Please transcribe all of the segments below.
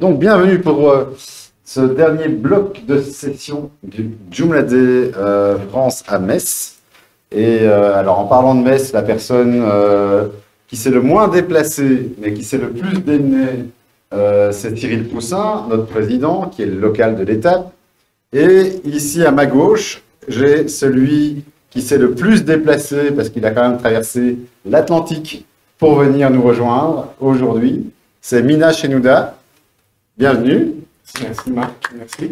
Donc, bienvenue pour ce dernier bloc de session du Joomla Day France à Metz. Et alors, en parlant de Metz, la personne qui s'est le moins déplacée, mais qui s'est le plus démené, c'est Cyril Poussin, notre président, qui est le local de l'étape. Et ici, à ma gauche, j'ai celui qui s'est le plus déplacé, parce qu'il a quand même traversé l'Atlantique pour venir nous rejoindre aujourd'hui. C'est Mina Chenouda. Bienvenue. Merci Marc, merci.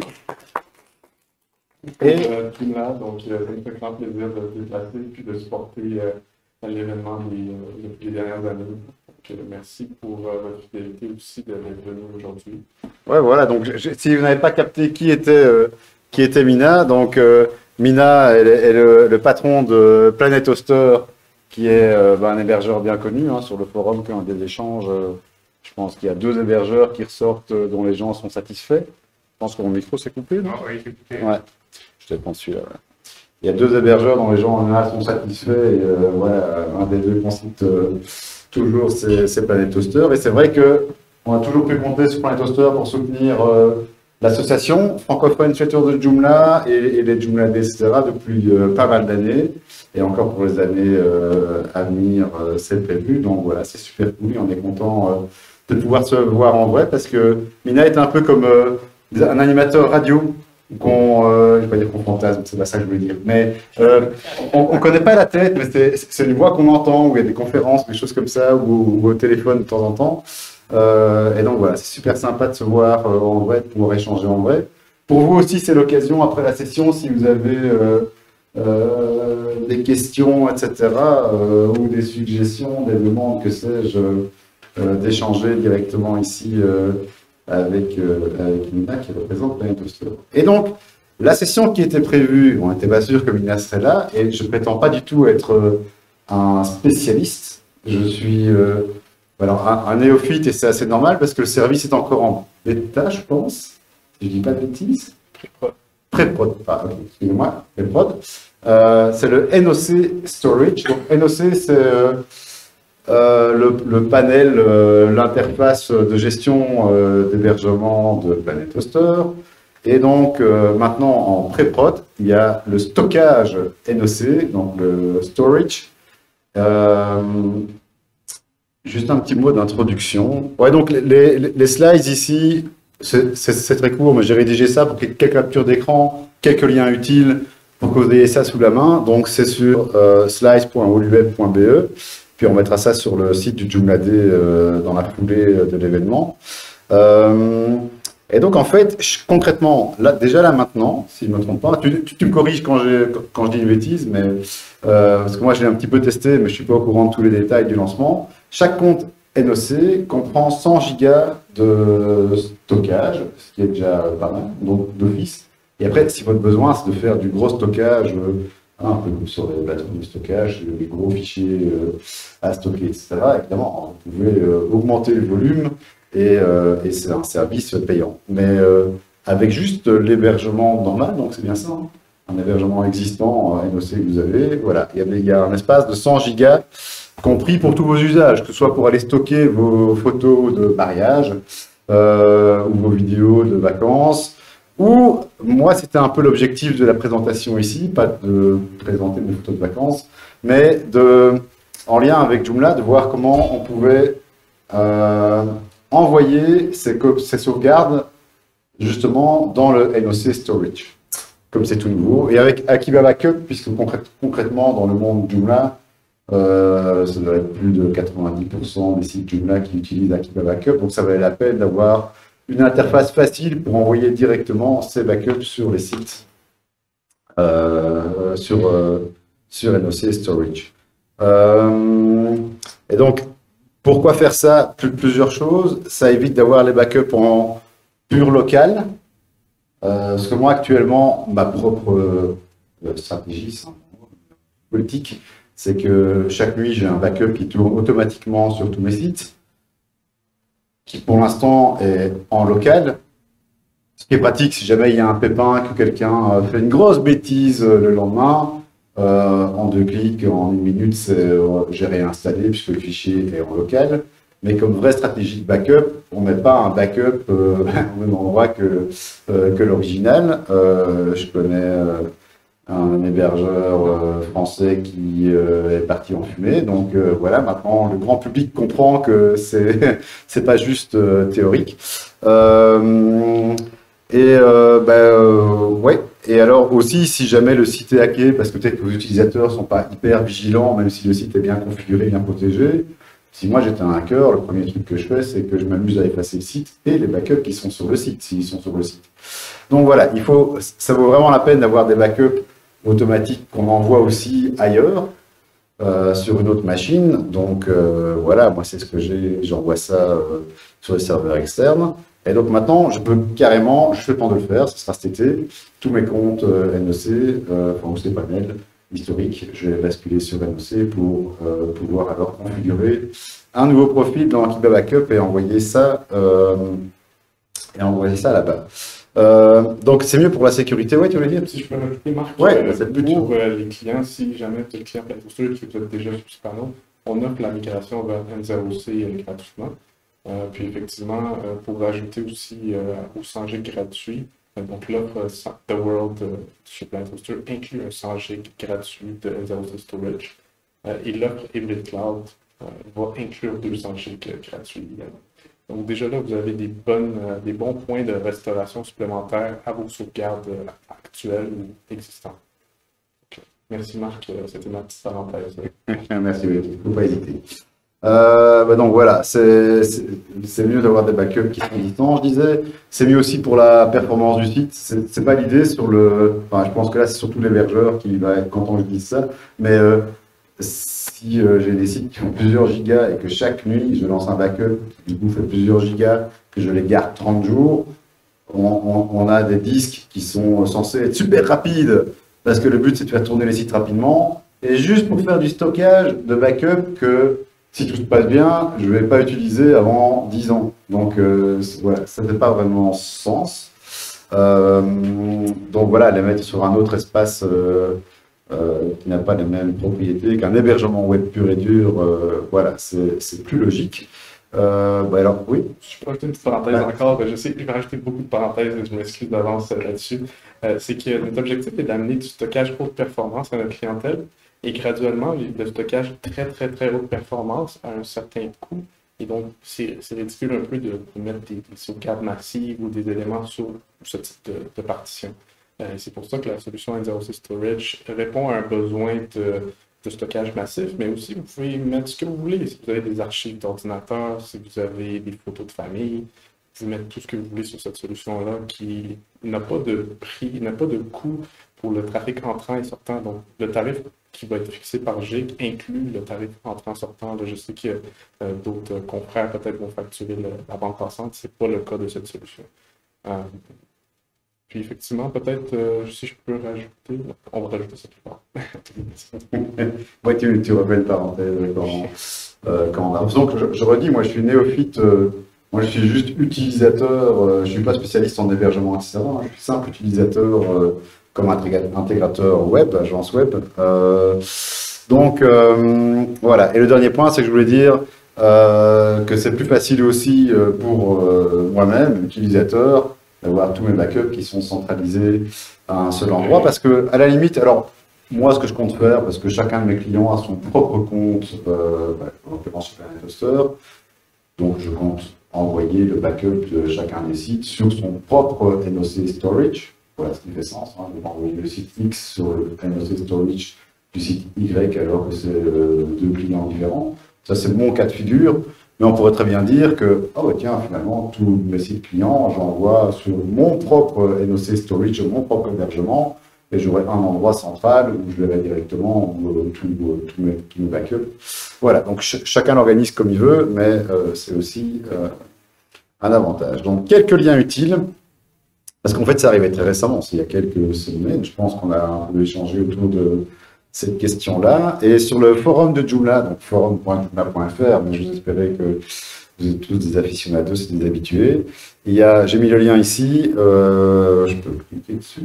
Et Joomla, donc ça me fait grand plaisir de se déplacer et puis de supporter l'événement depuis les dernières années. Donc, merci pour votre fidélité aussi d'être venu aujourd'hui. ouais, voilà. Donc, si vous n'avez pas capté qui était Mina, donc Mina est le patron de Planet Hoster, qui est un hébergeur bien connu sur le forum, qui a des échanges. Je pense qu'il y a 2 hébergeurs qui ressortent dont les gens sont satisfaits. Je pense que mon micro s'est coupé, non? Oui, c'est coupé. Ouais, je te pense celui-là. Ouais. Il y a 2 hébergeurs dont les gens en général sont satisfaits. Et un des 2 qu'on cite toujours, c'est Planet Hoster. Et c'est vrai qu'on a toujours pu compter sur Planet Hoster pour soutenir l'association francophone Créateurs de Joomla et les Joomla Day, etc. depuis pas mal d'années. Et encore pour les années à venir, c'est prévu. Donc voilà, c'est super cool. On est content de pouvoir se voir en vrai, parce que Mina est un peu comme un animateur radio je ne vais pas dire qu'on fantasme, c'est pas ça que je veux dire, mais on ne connaît pas la tête, mais c'est une voix qu'on entend, où il y a des conférences, des choses comme ça, ou au téléphone de temps en temps. Et donc voilà, c'est super sympa de se voir en vrai, de pouvoir échanger en vrai. Pour vous aussi, c'est l'occasion, après la session, si vous avez des questions, etc., ou des suggestions, des demandes, que sais-je, d'échanger directement ici avec Mina qui représente Planet Hoster. Et donc, la session qui était prévue, on n'était pas sûr que Mina serait là, et je ne prétends pas du tout être un spécialiste. Je suis un néophyte, et c'est assez normal, parce que le service est encore en bêta, je pense, si je ne dis pas de bêtises. Pré-prod, excusez-moi, pré-prod. C'est le NOC Storage. Donc, NOC, c'est le panel, l'interface de gestion d'hébergement de Planet Hoster. Et donc, maintenant, en pré-prod, il y a le stockage NOC, donc le storage. Juste un petit mot d'introduction. Ouais, donc les slides ici, c'est très court, mais j'ai rédigé ça pour quelques captures d'écran, quelques liens utiles pour que vous ayez ça sous la main. Donc, c'est sur slides.holweb.be. Puis on mettra ça sur le site du Joomla Day dans la foulée de l'événement. Et donc, en fait, concrètement, déjà là maintenant, si je ne me trompe pas, tu me corriges quand je dis une bêtise, mais, parce que moi, je l'ai un petit peu testé, mais je ne suis pas au courant de tous les détails du lancement. Chaque compte NOC comprend 100 gigas de stockage, ce qui est déjà pas mal, donc d'office. Et après, si votre besoin, c'est de faire du gros stockage, un peu comme sur les plateformes de stockage, les gros fichiers à stocker, etc., évidemment, vous pouvez augmenter le volume, et c'est un service payant. Mais avec juste l'hébergement normal, donc c'est bien ça, hein, un hébergement existant NOC que vous avez, voilà, il y a un espace de 100 gigas compris pour tous vos usages, que ce soit pour aller stocker vos photos de mariage ou vos vidéos de vacances, ou moi c'était un peu l'objectif de la présentation ici, pas de présenter mes photos de vacances, mais en lien avec Joomla, de voir comment on pouvait envoyer ces sauvegardes justement dans le NOC Storage, comme c'est tout nouveau. Et avec Akiba Backup, puisque concrètement dans le monde Joomla, ça doit être plus de 90% des sites Joomla qui utilisent Akiba Backup, donc ça valait la peine d'avoir une interface facile pour envoyer directement ces backups sur les sites sur NOC Storage. Et donc, pourquoi faire ça? Plusieurs choses. Ça évite d'avoir les backups en pur local. Parce que moi, actuellement, ma propre stratégie politique, c'est que chaque nuit, j'ai un backup qui tourne automatiquement sur tous mes sites, qui pour l'instant est en local. Ce qui est pratique si jamais il y a un pépin, que quelqu'un fait une grosse bêtise le lendemain. En 2 clics, en 1 minute, j'ai réinstallé puisque le fichier est en local. mais comme vraie stratégie de backup, on ne met pas un backup au même endroit que l'original. Je connais un hébergeur français qui est parti en fumée. Donc voilà, maintenant le grand public comprend que c'est pas juste théorique. Ouais. Et alors aussi, si jamais le site est hacké, parce que peut-être que vos utilisateurs sont pas hyper vigilants, même si le site est bien configuré, bien protégé. Si moi j'étais un hacker, le premier truc que je fais, c'est que je m'amuse à effacer le site et les backups qui sont sur le site, s'ils sont sur le site. Donc voilà, ça vaut vraiment la peine d'avoir des backups automatiques qu'on envoie aussi ailleurs, sur une autre machine. Donc voilà, moi c'est ce que j'envoie ça sur les serveurs externes. Et donc maintenant, je peux carrément, je fais le plan de le faire, ça sera cet été, tous mes comptes NEC, enfin OC Panel, historique, je vais basculer sur NEC pour pouvoir alors configurer un nouveau profil dans Kiba Backup et envoyer ça là-bas. Donc c'est mieux pour la sécurité, ouais, tu voulais dire? Si je peux rajouter, Marc, Ouais, c'est le but. pour les clients, si jamais tu es le client PlanToaster et que vous êtes déjà sur Cipano, on offre la migration vers N0C gratuitement. Puis effectivement, pour rajouter aussi au 100 G gratuit, donc l'offre The World chez PlanToaster inclut un 100 G gratuit de N0C Storage. Et l'offre Hybrid Cloud va inclure 200 G gratuits également. Donc déjà là, vous avez des bons points de restauration supplémentaires à vos sauvegardes actuelles ou existantes. Okay. Merci Marc, c'était ma petite parenthèse. Merci, il ne faut pas hésiter. Donc voilà, c'est mieux d'avoir des backups qui sont distants, je disais. C'est mieux aussi pour la performance du site. C'est pas l'idée sur le. Enfin, je pense que là, c'est surtout l'hébergeur qui va être content que je dise ça. Mais si j'ai des sites qui font plusieurs gigas et que chaque nuit, je lance un backup qui du coup fait plusieurs gigas, que je les garde 30 jours, on a des disques qui sont censés être super rapides parce que le but, c'est de faire tourner les sites rapidement. Et juste pour faire du stockage de backup que si tout se passe bien, je ne vais pas utiliser avant 10 ans. Donc, voilà, ça ne fait pas vraiment sens. Donc, voilà, les mettre sur un autre espace qui n'a pas les mêmes propriétés qu'un hébergement web pur et dur, voilà, c'est plus logique. Alors, oui. Je peux rajouter une petite parenthèse encore. Je sais que je vais rajouter beaucoup de parenthèses et je m'excuse d'avance là-dessus. C'est que notre objectif est d'amener du stockage haute performance à notre clientèle. Et graduellement, le stockage très, très, très haute performance à un certain coût. Et donc, c'est ridicule un peu de mettre des sauvegardes massives ou des éléments sur ce type de partition. C'est pour ça que la solution N0C Storage répond à un besoin de stockage massif, mais aussi vous pouvez mettre ce que vous voulez. Si vous avez des archives d'ordinateur, si vous avez des photos de famille, vous pouvez mettre tout ce que vous voulez sur cette solution-là qui n'a pas de prix, n'a pas de coût pour le trafic entrant et sortant. Donc, le tarif qui va être fixé par GIG inclut le tarif entrant-sortant. Je sais que d'autres confrères peut-être vont facturer la bande passante. Ce n'est pas le cas de cette solution. Puis effectivement, peut-être, si je peux rajouter, on va rajouter ça plus tard. Oui, tu refais une parenthèse quand on a. Donc, je redis, moi je suis néophyte, moi je suis juste utilisateur, je ne suis pas spécialiste en hébergement, etc. Je suis simple utilisateur comme intégrateur web, agence web. Donc, voilà. Et le dernier point, c'est que je voulais dire que c'est plus facile aussi pour moi-même, utilisateur, d'avoir tous mes backups qui sont centralisés à un seul endroit. Parce que, à la limite, alors, moi, ce que je compte faire, parce que chacun de mes clients a son propre compte, en l'occurrence sur PlanToaster, donc je compte envoyer le backup de chacun des sites sur son propre NOC Storage. Voilà, ce qui fait sens. Hein, de envoyer le site X sur le NOC Storage du site Y alors que c'est deux clients différents. Ça, c'est mon cas de figure. Mais on pourrait très bien dire que, oh tiens, finalement, tous mes sites clients, j'envoie sur mon propre NOC Storage, mon propre hébergement, et j'aurai un endroit central où je verrai directement tous mes backups. Voilà, donc chacun l'organise comme il veut, mais c'est aussi un avantage. Donc, quelques liens utiles, parce qu'en fait, ça arrivait très récemment, il y a quelques semaines, je pense qu'on a un peu échangé autour de cette question-là. Et sur le forum de Joomla, donc forum.joomla.fr, mais je vous espérais que vous êtes tous des aficionados et des habitués. J'ai mis le lien ici, je peux cliquer dessus.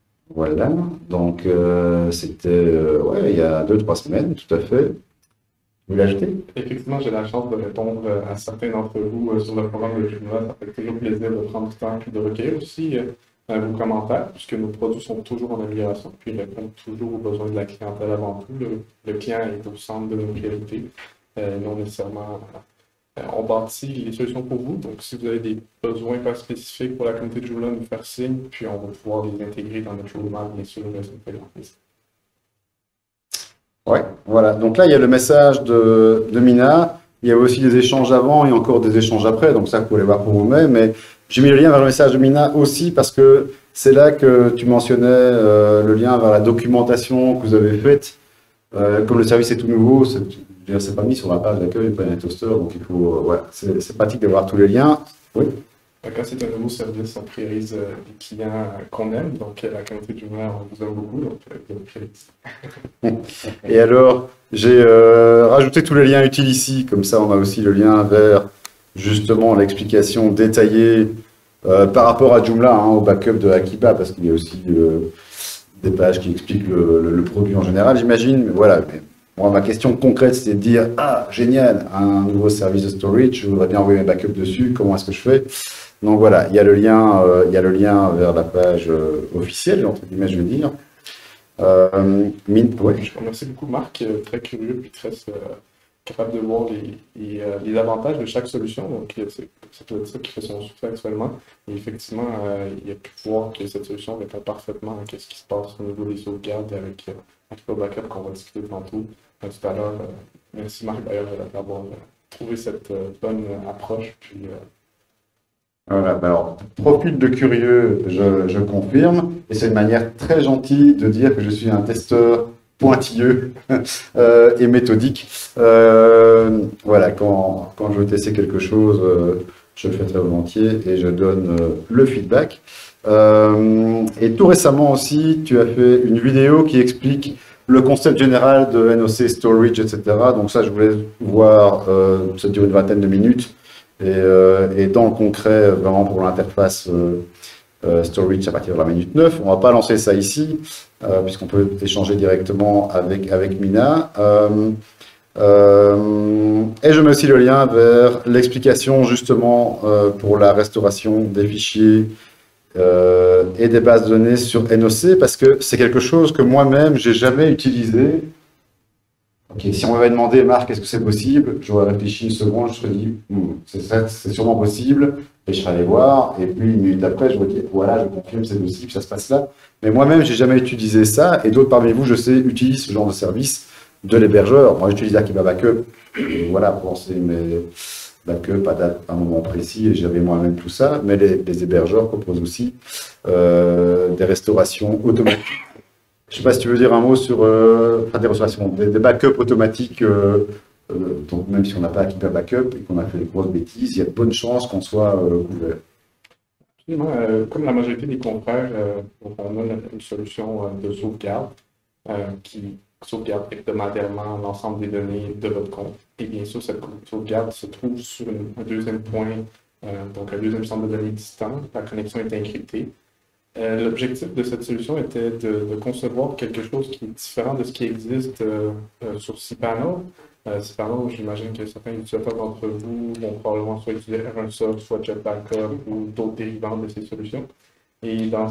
Voilà, donc c'était il y a 2-3 semaines, tout à fait. Vous l'ajoutez? Effectivement, j'ai la chance de répondre à certains d'entre vous sur le programme de Joomla. Ça fait toujours plaisir de prendre du temps et de recueillir aussi vos commentaires, puisque nos produits sont toujours en amélioration, puis répondent toujours aux besoins de la clientèle avant tout. Le client est au centre de nos priorités, non nécessairement. On bâtit les solutions pour vous, donc si vous avez des besoins pas spécifiques pour la communauté de Joomla, nous faire signe, puis on va pouvoir les intégrer dans notre roadmap, bien sûr, ça nous fait grand plaisir. Ouais, voilà. Donc là, il y a le message de Mina. Il y a aussi des échanges avant et encore des échanges après. Donc ça, vous pouvez les voir pour vous-même. Mais j'ai mis le lien vers le message de Mina aussi parce que c'est là que tu mentionnais le lien vers la documentation que vous avez faite. Comme le service est tout nouveau, c'est pas mis sur la page d'accueil Planet Toaster. Donc il faut, ouais, c'est pratique d'avoir tous les liens. Oui. Quand c'est un nouveau service, on priorise les clients qu'on aime. Donc la communauté de Joomla, on vous aime beaucoup. Donc on priorise. Et alors, j'ai rajouté tous les liens utiles ici, comme ça on a aussi le lien vers justement l'explication détaillée par rapport à Joomla, hein, au backup de Akiba, parce qu'il y a aussi des pages qui expliquent le produit en général, j'imagine. Mais voilà, mais moi ma question concrète c'était de dire, ah génial, un nouveau service de storage, je voudrais bien envoyer mes backups dessus, comment est-ce que je fais? Donc voilà, il y a le lien vers la page officielle, entre guillemets je veux dire. Ouais. Je remercie beaucoup Marc, très curieux puis très capable de voir les avantages de chaque solution. Donc, c'est peut-être ça qui fait son succès actuellement. Et effectivement, il a pu voir que cette solution répond parfaitement à ce qui se passe au niveau des sauvegardes avec le backup qu'on va discuter tantôt, tout à l'heure. Merci Marc d'ailleurs d'avoir trouvé cette bonne approche. Puis, Voilà, ben alors, profil de curieux, je confirme, et c'est une manière très gentille de dire que je suis un testeur pointilleux et méthodique. Voilà, quand je veux tester quelque chose, je le fais très volontiers et je donne le feedback. Et tout récemment aussi, tu as fait une vidéo qui explique le concept général de NOC Storage, etc. Donc ça, je voulais voir, ça dure une vingtaine de minutes. Et dans le concret, vraiment pour l'interface storage à partir de la minute 9, on ne va pas lancer ça ici, puisqu'on peut échanger directement avec Mina. Et je mets aussi le lien vers l'explication justement pour la restauration des fichiers et des bases de données sur NOC, parce que c'est quelque chose que moi-même, j'ai jamais utilisé. Ok, si on m'avait demandé, Marc, est-ce que c'est possible? J'aurais réfléchi une seconde, je me serais dit, c'est sûrement possible, et je serais allé voir, et puis une minute après, je me dis, voilà, je confirme, c'est possible, ça se passe là. Mais moi-même, j'ai jamais utilisé ça, et d'autres parmi vous, je sais, utilisent ce genre de service de l'hébergeur. Moi, j'utilise Akiba Backup, et voilà, pour lancer mes backups à un moment précis, et j'avais moi-même tout ça, mais les hébergeurs proposent aussi des restaurations automatiques. Je ne sais pas si tu veux dire un mot sur des restaurations, des backups automatiques. Donc même si on n'a pas Akiba Backup et qu'on a fait des grosses bêtises, il y a de bonnes chances qu'on soit couvert. Absolument. Comme la majorité des confrères, on a une solution de sauvegarde qui sauvegarde hebdomadairement l'ensemble des données de votre compte. Et bien sûr, cette sauvegarde se trouve sur un deuxième point, donc un deuxième centre de données distant. La connexion est encryptée. L'objectif de cette solution était de concevoir quelque chose qui est différent de ce qui existe sur cPanel. cPanel, j'imagine que certains utilisateurs d'entre vous vont probablement soit utiliser RunSoft, soit JetBackup ou d'autres dérivants de ces solutions. Et dans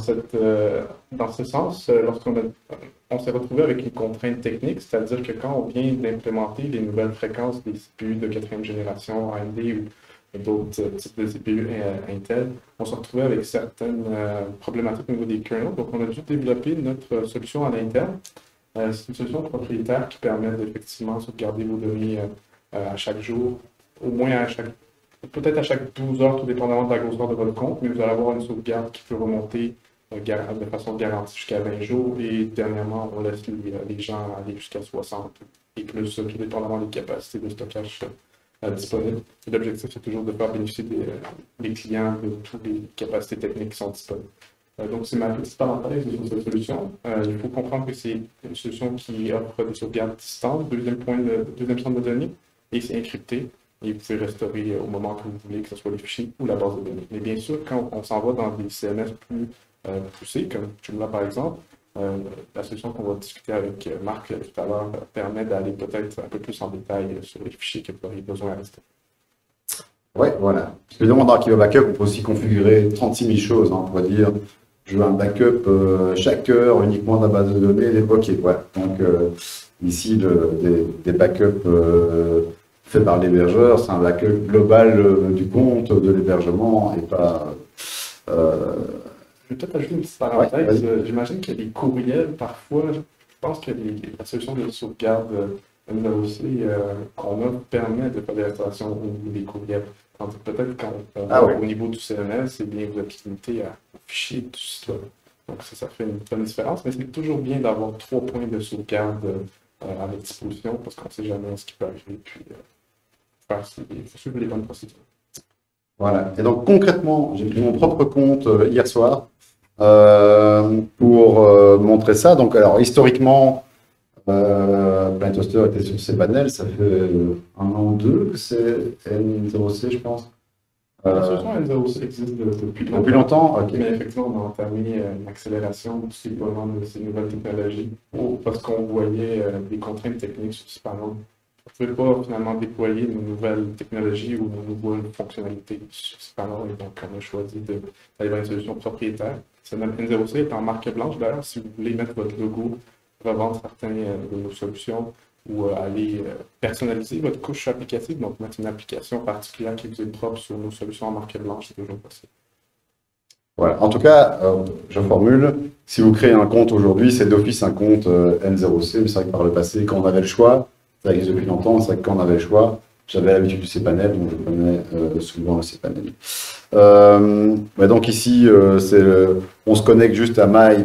ce sens, on s'est retrouvé avec une contrainte technique, c'est-à-dire que quand on vient d'implémenter les nouvelles fréquences des CPU de 4e génération AMD ou d'autres types de CPU Intel, on s'est retrouvé avec certaines problématiques au niveau des kernels. Donc, on a dû développer notre solution à l'interne. C'est une solution propriétaire qui permet d'effectivement sauvegarder vos données à chaque jour, au moins peut-être à chaque 12 heures, tout dépendamment de la grosseur de votre compte, mais vous allez avoir une sauvegarde qui peut remonter de façon garantie jusqu'à 20 jours. Et dernièrement, on laisse les gens aller jusqu'à 60 et plus, tout dépendamment des capacités de stockage disponibles. L'objectif, c'est toujours de faire bénéficier des clients de toutes les capacités techniques qui sont disponibles. Donc, c'est ma petite parenthèse sur cette solution. Il faut comprendre que c'est une solution qui offre des sauvegardes distantes, deuxième centre de données, et c'est encrypté. Et vous pouvez restaurer au moment que vous voulez, que ce soit les fichiers ou la base de données. Mais bien sûr, quand on s'en va dans des CMS plus poussés, comme Joomla par exemple, La solution qu'on va discuter avec Marc tout à l'heure permet d'aller peut-être un peu plus en détail sur les fichiers que vous auriez besoin à rester. Ouais, voilà. Parce que évidemment, dans Archive Backup, on peut aussi configurer 36 000 choses. Hein. On pourrait dire, je veux un backup chaque heure uniquement de la base de données. Ok, voilà. Donc, ici, des backups faits par l'hébergeur, c'est un backup global du compte de l'hébergement et pas... Je vais peut-être ajouter une petite parenthèse. J'imagine qu'il y a des courriels parfois. Je pense que la solution de sauvegarde N0C qu'on a permet de faire des installations au niveau des courriels. Peut-être au niveau du CMS, c'est bien vous êtes limité aux fichiers du site web. Donc ça fait une bonne différence, mais c'est toujours bien d'avoir 3 points de sauvegarde à votre disposition parce qu'on ne sait jamais ce qui peut arriver. Puis il faut suivre les bonnes procédures. Voilà. Et donc concrètement, j'ai pris mon propre compte hier soir pour montrer ça. Donc alors historiquement, PlanetToaster était sur cPanel, ça fait 1 an ou 2 que c'est N0C, je pense. La solution N0C existe depuis longtemps. Depuis longtemps, ok. Mais effectivement, on a entamé une accélération du déploiement de ces nouvelles technologies parce qu'on voyait des contraintes techniques sur cPanel. On ne pouvait pas finalement déployer nos nouvelles technologies ou nos nouvelles fonctionnalités sur cPanel. Et donc, on a choisi d'aller vers une solution propriétaire. N0C est en marque blanche. D'ailleurs, si vous voulez mettre votre logo, revendre certaines de nos solutions ou aller personnaliser votre couche applicative, donc mettre une application particulière qui vous est propre sur nos solutions en marque blanche, c'est toujours possible. Voilà. En tout cas, je formule, si vous créez un compte aujourd'hui, c'est d'office un compte N0C, mais c'est vrai que par le passé, quand on avait le choix, ça existe depuis longtemps, c'est vrai que quand on avait le choix, j'avais l'habitude du cPanel, donc je connais souvent le cPanel. Donc ici, on se connecte juste à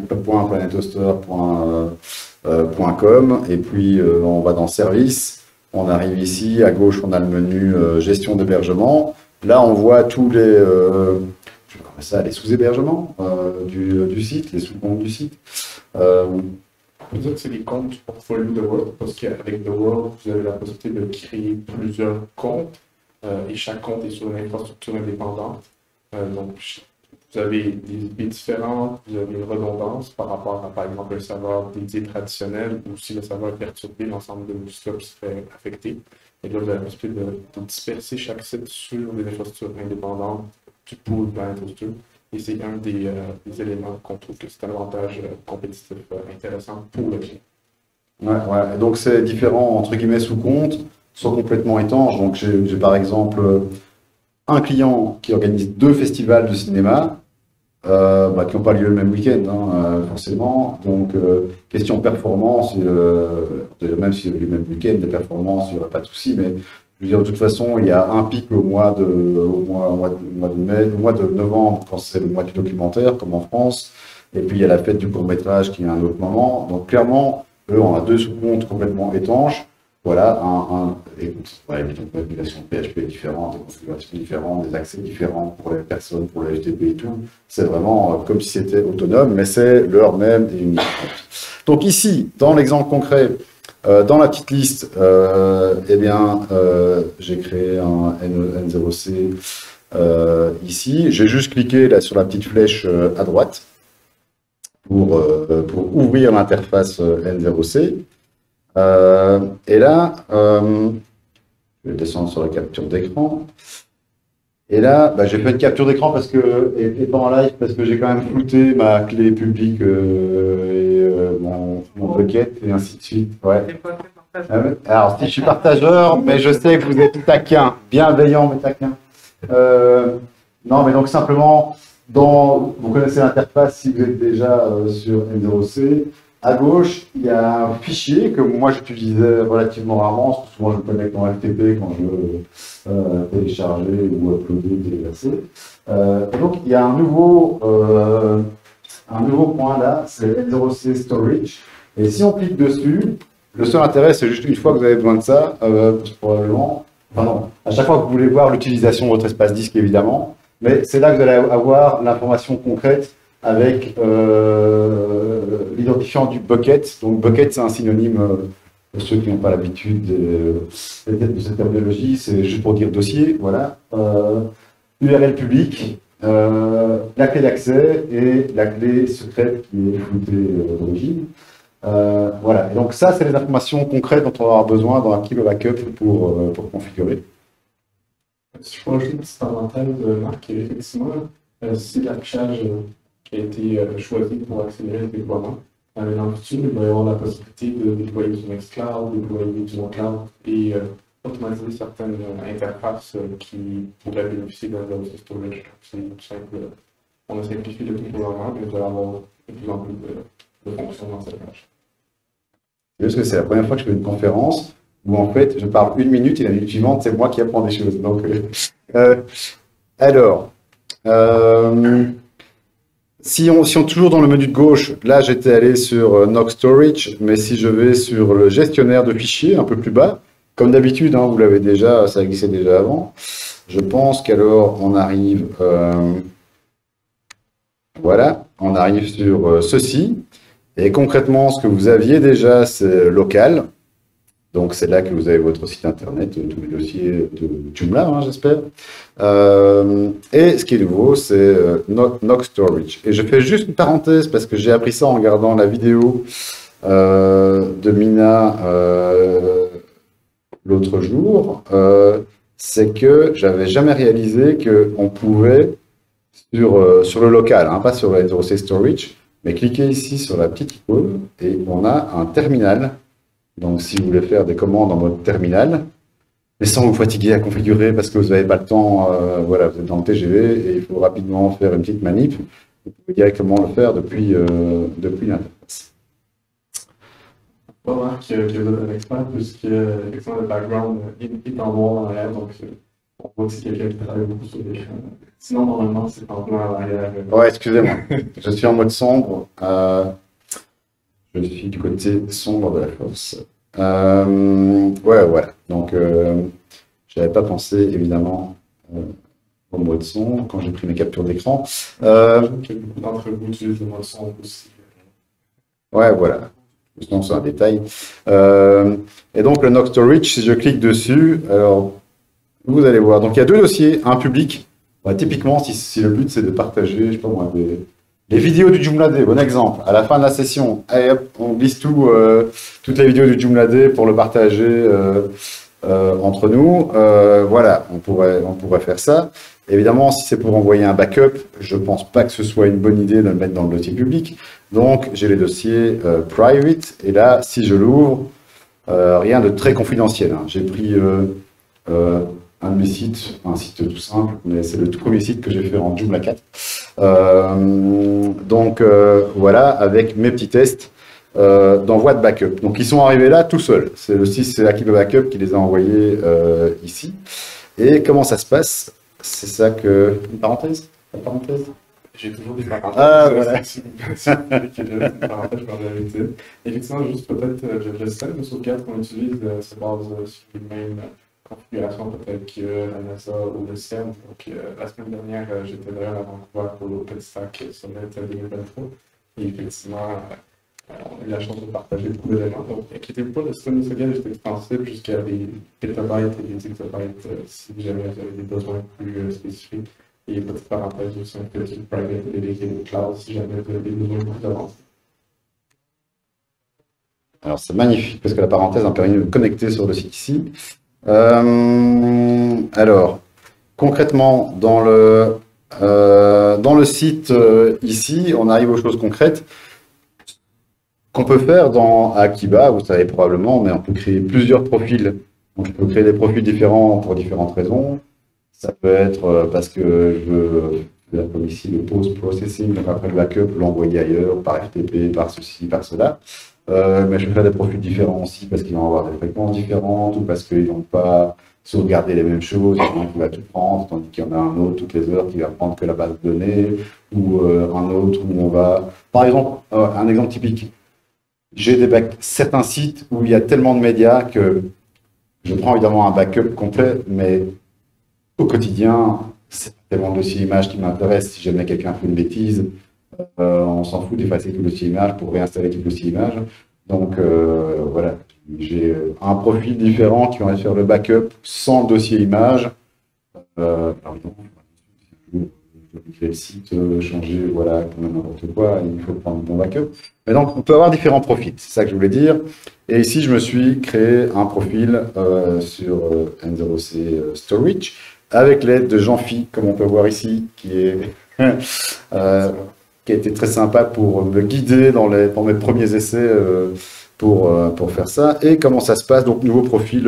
my.planetoaster.com et puis on va dans Service. On arrive ici, à gauche, on a le menu Gestion d'hébergement. Là, on voit tous les sous-hébergements du site, les sous-comptes du site. On peut dire que c'est les comptes du portfolio de Word, parce qu'avec The World, vous avez la possibilité de créer plusieurs comptes et chaque compte est sur une infrastructure indépendante. Donc, vous avez des IP différentes, vous avez une redondance par rapport à, par exemple, un serveur dédié traditionnel ou si le serveur est perturbé, l'ensemble de vos stops serait affecté. Et là, vous avez la possibilité de disperser chaque site sur des infrastructures indépendantes du pool PlanetToaster. Et c'est un des éléments qu'on trouve que c'est un avantage compétitif intéressant pour le client. Ouais. Donc c'est différent, entre guillemets, sous compte, sont complètement étanches. Donc j'ai par exemple un client qui organise 2 festivals de cinéma qui n'ont pas lieu le même week-end, forcément. Donc question performance, même si le même week-end, les performances, il n'y aura pas de souci, mais je veux dire, de toute façon, il y a un pic au mois de novembre, quand c'est le mois du documentaire, comme en France. Et puis, il y a la fête du court-métrage qui est à un autre moment. Donc, clairement, eux, on a 2 sous-comptes complètement étanches. Voilà, des configurations PHP différentes, des configurations différentes, des accès différents pour les personnes, pour les HTTP et tout. C'est vraiment comme si c'était autonome, mais c'est l'heure même et unique. Donc, ici, dans l'exemple concret, dans la petite liste, j'ai créé un N0C ici. J'ai juste cliqué là, sur la petite flèche à droite pour ouvrir l'interface N0C. Et là, je vais descendre sur la capture d'écran. Et là, j'ai fait une capture d'écran parce que, et pas en live, parce que j'ai quand même flouté ma clé publique et mon bucket et ainsi de suite. Ouais. Alors, si je suis partageur, mais je sais que vous êtes taquin, bienveillant, mais taquin. Non, mais donc simplement, vous connaissez l'interface si vous êtes déjà sur N0C. À gauche, il y a un fichier que moi j'utilisais relativement rarement, parce que souvent je me connecte en FTP quand je veux télécharger ou uploader, déverser. Donc il y a un nouveau point là, c'est N0C Storage. Et si on clique dessus, le seul intérêt c'est juste une fois que vous avez besoin de ça, probablement, à chaque fois que vous voulez voir l'utilisation de votre espace disque évidemment, mais c'est là que vous allez avoir l'information concrète avec l'identifiant du bucket. Donc bucket, c'est un synonyme, pour ceux qui n'ont pas l'habitude de cette terminologie, c'est juste pour dire dossier, voilà. URL public, la clé d'accès et la clé secrète qui est floutée d'origine. Voilà, et donc ça, c'est les informations concrètes dont on va avoir besoin dans Akiba Backup pour configurer. Si je peux ajouter une petite parenthèse, Marc, effectivement, c'est l'affichage qui a été choisi pour accélérer le déploiement. Dans le futur, il va y avoir la possibilité de déployer du Nextcloud, déployer du OneCloud et automatiser certaines interfaces qui pourraient bénéficier d'un dossier storage. C'est tout simple. On a simplifié le déploiement, mais il va y avoir de plus en plus de fonctions dans cette page. C'est juste que c'est la première fois que je fais une conférence où en fait je parle 1 minute et la minute suivante c'est moi qui apprends des choses. Donc, alors, si on est toujours dans le menu de gauche, là j'étais allé sur Nox Storage, mais si je vais sur le gestionnaire de fichiers un peu plus bas, comme d'habitude, hein, vous l'avez déjà, ça glissait déjà avant, je pense qu'alors on arrive, voilà, on arrive sur ceci. Et concrètement, ce que vous aviez déjà, c'est local. Donc, c'est là que vous avez votre site internet, tous les dossiers de Joomla, hein, j'espère. Et ce qui est nouveau, c'est Nox Storage. Et je fais juste une parenthèse parce que j'ai appris ça en regardant la vidéo de Mina l'autre jour. C'est que j'avais jamais réalisé qu'on pouvait, sur le local, hein, pas sur la RC Storage, mais cliquez ici sur la petite icône et on a un terminal. Donc, si vous voulez faire des commandes en mode terminal, mais sans vous fatiguer à configurer parce que vous n'avez pas le temps, voilà, vous êtes dans le TGV et il faut rapidement faire une petite manip, vous pouvez directement le faire depuis l'interface. Pas Marc que vous êtes un expert, puisque effectivement le background est en noir en arrière, donc on voit que c'est quelqu'un qui travaille beaucoup sur l'écran. Sinon, normalement, c'est en blanc en arrière. Ouais, excusez-moi. Je suis en mode sombre. Je suis du côté sombre de la force. Ouais, voilà. Donc, je n'avais pas pensé, évidemment, au mode sombre quand j'ai pris mes captures d'écran. Beaucoup d'entre vous utilisent le mode sombre aussi. Ouais, voilà. Sinon, c'est un détail. Et donc, le Nox Storage, si je clique dessus, alors, vous allez voir. Donc, il y a 2 dossiers, un public. Ouais, typiquement, si le but c'est de partager, je sais pas moi, les vidéos du Joomla D, bon exemple, à la fin de la session, allez, hop, on glisse toutes les vidéos du Joomla D pour le partager entre nous. Voilà, on pourrait faire ça. Évidemment, si c'est pour envoyer un backup, je pense pas que ce soit une bonne idée de le mettre dans le dossier public. Donc, j'ai les dossiers private, et là, si je l'ouvre, rien de très confidentiel, hein. J'ai pris un de mes sites, un site tout simple, mais c'est le tout premier site que j'ai fait en Joomla 4. Donc voilà, avec mes petits tests d'envoi de backup. Donc ils sont arrivés là tout seuls. C'est le site, c'est Akiba Backup qui les a envoyés ici. Et comment ça se passe? C'est ça que... Une parenthèse? Une parenthèse? J'ai toujours des parenthèses. Ah, voilà. Si vous voulez que j'ai une parenthèse, je vais en arrêter. Effectivement, juste peut-être, le système de sauvegarde qu'on utilise se base sur les mêmes configuration peut-être que la NASA ou le CERN. Donc, la semaine dernière, j'étais d'ailleurs à Vancouver pour l'OpenStack Summit 2023. Et effectivement, on a eu la chance de partager beaucoup d'éléments. Donc, inquiétez-vous pas, le système de sauvegarde est extensible jusqu'à des pétabytes et des gigabytes si jamais vous avez des besoins plus spécifiques. Et petite parenthèse aussi, un petit private dedicated cloud si jamais vous avez des besoins plus avancés. Alors, c'est magnifique parce que la parenthèse a permis de me connecter sur le site ici. Alors, concrètement, dans le site ici, on arrive aux choses concrètes qu'on peut faire dans Akiba, vous savez probablement, mais on peut créer plusieurs profils. Donc, je peux créer des profils différents pour différentes raisons. Ça peut être parce que je veux faire comme ici le post-processing, donc après le backup, l'envoyer ailleurs par FTP, par ceci, par cela. Mais je vais faire des profils différents aussi parce qu'ils vont avoir des fréquences différentes ou parce qu'ils n'ont pas sauvegardé les mêmes choses. Il y en a un qui va tout prendre, tandis qu'il y en a un autre toutes les heures qui va prendre que la base de données ou un autre où on va... Par exemple, un exemple typique. J'ai certains sites où il y a tellement de médias que je prends évidemment un backup complet, mais au quotidien, c'est tellement le dossier image qui m'intéresse. Si jamais quelqu'un fait une bêtise, on s'en fout d'effacer tout le dossier image pour réinstaller tout le dossier image. Donc voilà, j'ai un profil différent qui va faire le backup sans le dossier image. Alors, créer le site, changer, voilà, comme n'importe quoi, il faut prendre le bon backup. Mais donc, on peut avoir différents profils, c'est ça que je voulais dire. Et ici, je me suis créé un profil sur N0C Storage avec l'aide de Jean-Phi, comme on peut voir ici, qui a été très sympa pour me guider dans mes premiers essais pour faire ça. Et comment ça se passe, donc nouveau profil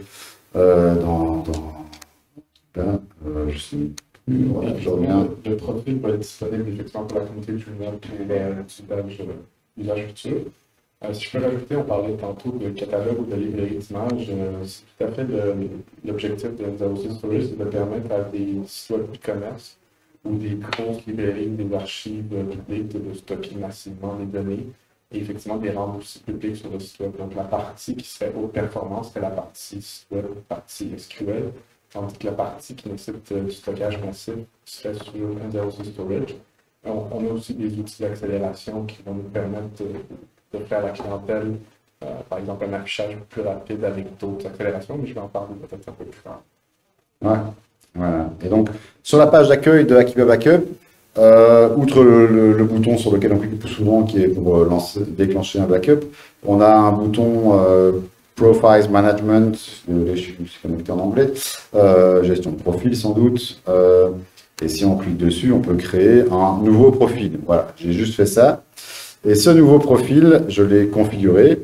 là, voilà, je reviens. Le profil va être disponible effectivement pour la communauté du web et l'usage futur. Si je peux rajouter, on parlait tantôt de catalogue ou de librairie d'images. C'est tout à fait l'objectif de N0C Storage, c'est de permettre à des sites web e-commerce ou des grosses librairies, des archives publiques de stocker massivement les données et effectivement de les rendre aussi publiques sur le site web. Donc la partie qui serait haute performance serait la partie site web, partie SQL, tandis que la partie qui nécessite du stockage massif serait sur N0C Storage. On a aussi des outils d'accélération qui vont nous permettre de faire à la clientèle, par exemple, un affichage plus rapide avec d'autres accélérations, mais je vais en parler peut-être un peu plus tard. Ouais, voilà. Et donc, sur la page d'accueil de Akiba Backup, outre le bouton sur lequel on clique le plus souvent, qui est pour déclencher un backup, on a un bouton Profiles Management, je suis connecté en anglais, gestion de profil sans doute, et si on clique dessus, on peut créer un nouveau profil. Voilà, j'ai juste fait ça. Et ce nouveau profil, je l'ai configuré.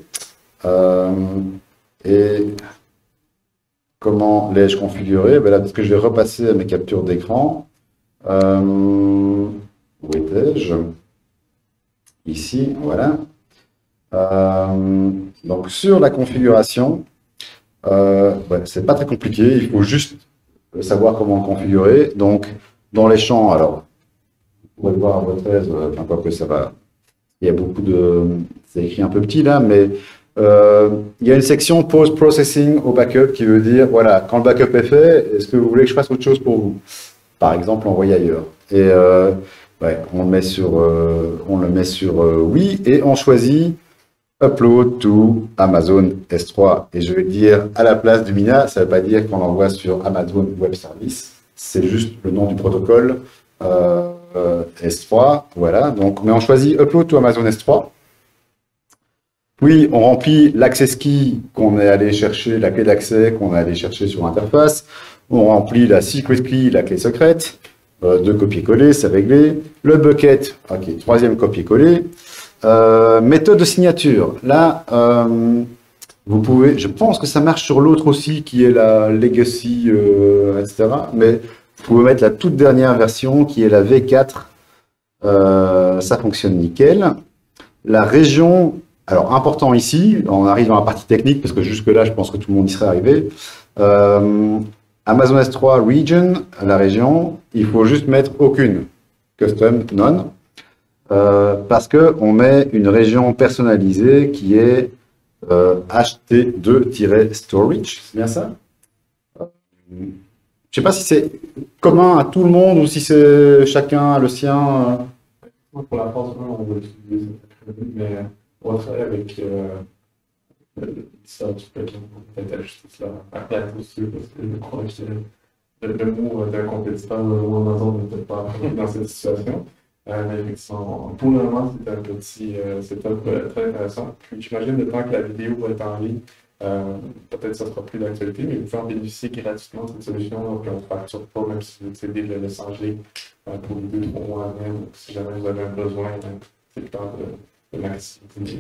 Et comment l'ai-je configuré? Ben là, parce que je vais repasser à mes captures d'écran. Où étais-je? Ici, voilà. Donc, sur la configuration, c'est pas très compliqué. Il faut juste savoir comment le configurer. Donc, dans les champs, alors, vous pouvez le voir à votre aise, enfin, quoi que ça va. Il y a beaucoup de... C'est écrit un peu petit là, mais il y a une section post-processing au backup qui veut dire, voilà, quand le backup est fait, est-ce que vous voulez que je fasse autre chose pour vous? Par exemple, envoyer ailleurs. Et on le met sur oui, et on choisit Upload to Amazon S3. Et je vais dire à la place du MINA, ça ne veut pas dire qu'on l'envoie sur Amazon Web Service, c'est juste le nom du protocole. S3, voilà, donc, mais on choisit Upload to Amazon S3. Puis, on remplit l'access key qu'on est allé chercher, la clé d'accès qu'on est allé chercher sur l'interface. On remplit la secret key, la clé secrète. 2 copier-coller, c'est réglé. Le bucket, ok, 3e copier-coller. Méthode de signature. Là, vous pouvez, je pense que ça marche sur l'autre aussi, qui est la Legacy, etc. Mais vous pouvez mettre la toute dernière version qui est la V4. Ça fonctionne nickel. La région, alors important ici, on arrive dans la partie technique parce que jusque-là, je pense que tout le monde y serait arrivé. Amazon S3 Region, la région, il faut juste mettre aucune. Custom, none. Parce qu'on met une région personnalisée qui est HT2-storage. C'est bien ça? Je ne sais pas si c'est commun à tout le monde ou si c'est chacun le sien. Pour la phase 1, on va utiliser mais on va travailler avec ça, tu peux peut-être ajouter cela après dessus, parce que je crois que le mot d'un compétiteur ou Amazon n'était pas dans cette situation. Mais effectivement, pour le moment, c'est un petit setup très intéressant. Puis j'imagine le temps que la vidéo va être en ligne, peut-être que ça ne sera plus d'actualité, mais vous pouvez en bénéficier gratuitement de cette solution. Donc, on ne facture pas, même si vous décidez de le changer pour les 2-3 mois à venir. Donc, si jamais vous avez un besoin, c'est le temps de maximiser.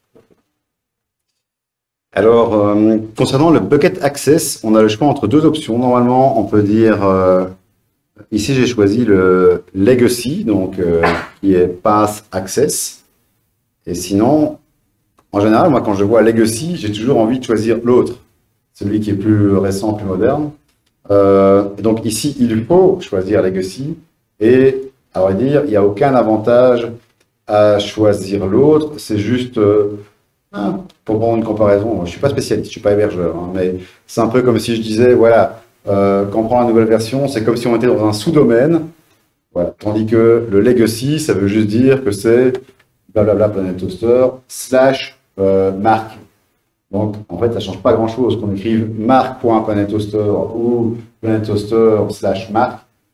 Alors, concernant le Bucket Access, on a le choix entre 2 options. Normalement, on peut dire, ici j'ai choisi le Legacy, donc qui est Path Access. Et sinon, en général, moi quand je vois Legacy, j'ai toujours envie de choisir l'autre, celui qui est plus récent, plus moderne. Donc ici, il faut choisir Legacy. Et à vrai dire, il n'y a aucun avantage à choisir l'autre. C'est juste... pour prendre une comparaison, je ne suis pas spécialiste, je ne suis pas hébergeur, hein, mais c'est un peu comme si je disais, voilà, quand on prend la nouvelle version, c'est comme si on était dans un sous-domaine, voilà, tandis que le legacy, ça veut juste dire que c'est blablabla Planet Toaster / marque. Donc, en fait, ça ne change pas grand-chose qu'on écrive marque.planettoaster ou Planet Toaster / marque.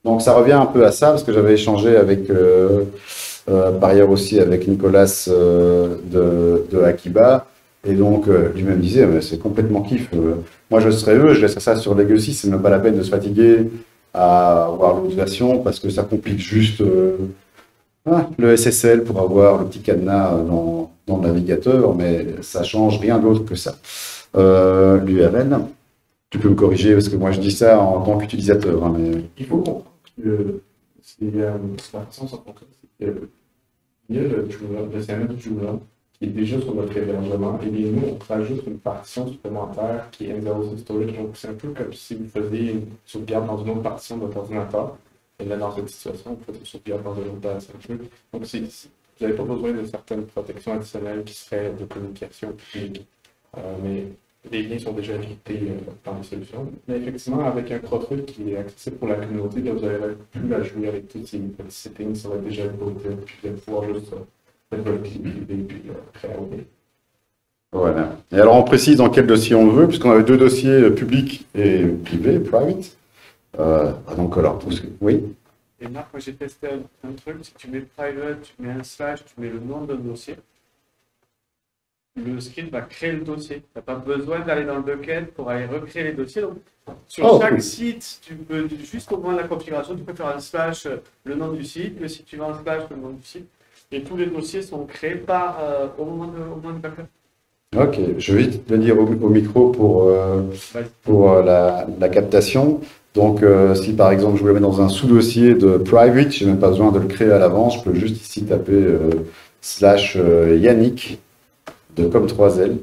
Donc ça revient un peu à ça, parce que j'avais échangé avec, par ailleurs aussi avec Nicolas de Akiba, et donc lui-même disait, mais c'est complètement kiff. Moi je serais eux, je laisserais ça sur Legacy, c'est même pas la peine de se fatiguer à avoir l'autre version, parce que ça complique juste le SSL pour avoir le petit cadenas dans le navigateur, mais ça change rien d'autre que ça. L'URL, tu peux me corriger, parce que moi je dis ça en tant qu'utilisateur. Hein, mais... Il faut comprendre que c'est la façon sans contrat, c'est que il y a le Joomla, le CMS du Joomla, qui est déjà sur notre hébergement, et bien, nous, on rajoute une partition supplémentaire qui est N06 Storage. Donc, c'est un peu comme si vous faisiez une sauvegarde dans une autre partition de votre ordinateur. Et là, dans cette situation, vous faites une sauvegarde dans un autre data center. Donc, vous n'avez pas besoin de certaines protections additionnelles qui seraient de communication publique. Mais les liens sont déjà écrités dans les solutions. Mais effectivement, avec un profil qui est accessible pour la communauté, là, vous n'avez plus à jouer avec tous ces petits settings, ça va être déjà voté, puis vous allez pouvoir juste mettre votre clé privée, puis prêt à ouvrir. Voilà. Et alors, on précise dans quel dossier on veut, puisqu'on avait deux dossiers publics et privés, private. Donc, alors, oui. Et Marc, moi j'ai testé un truc, si tu mets private, tu mets un slash, tu mets le nom de dossier, le script va créer le dossier. Tu n'as pas besoin d'aller dans le bucket pour aller recréer les dossiers. Donc, sur chaque site, tu peux, juste au moment de la configuration, tu peux faire un slash, le nom du site, le site suivant, slash, le nom du site. Et tous les dossiers sont créés au moment du backup. Ok, je vais vite le dire au micro pour la captation. Donc, si par exemple je voulais mettre dans un sous-dossier de private, je n'ai même pas besoin de le créer à l'avance, je peux juste ici taper slash Yannick de comme 3L,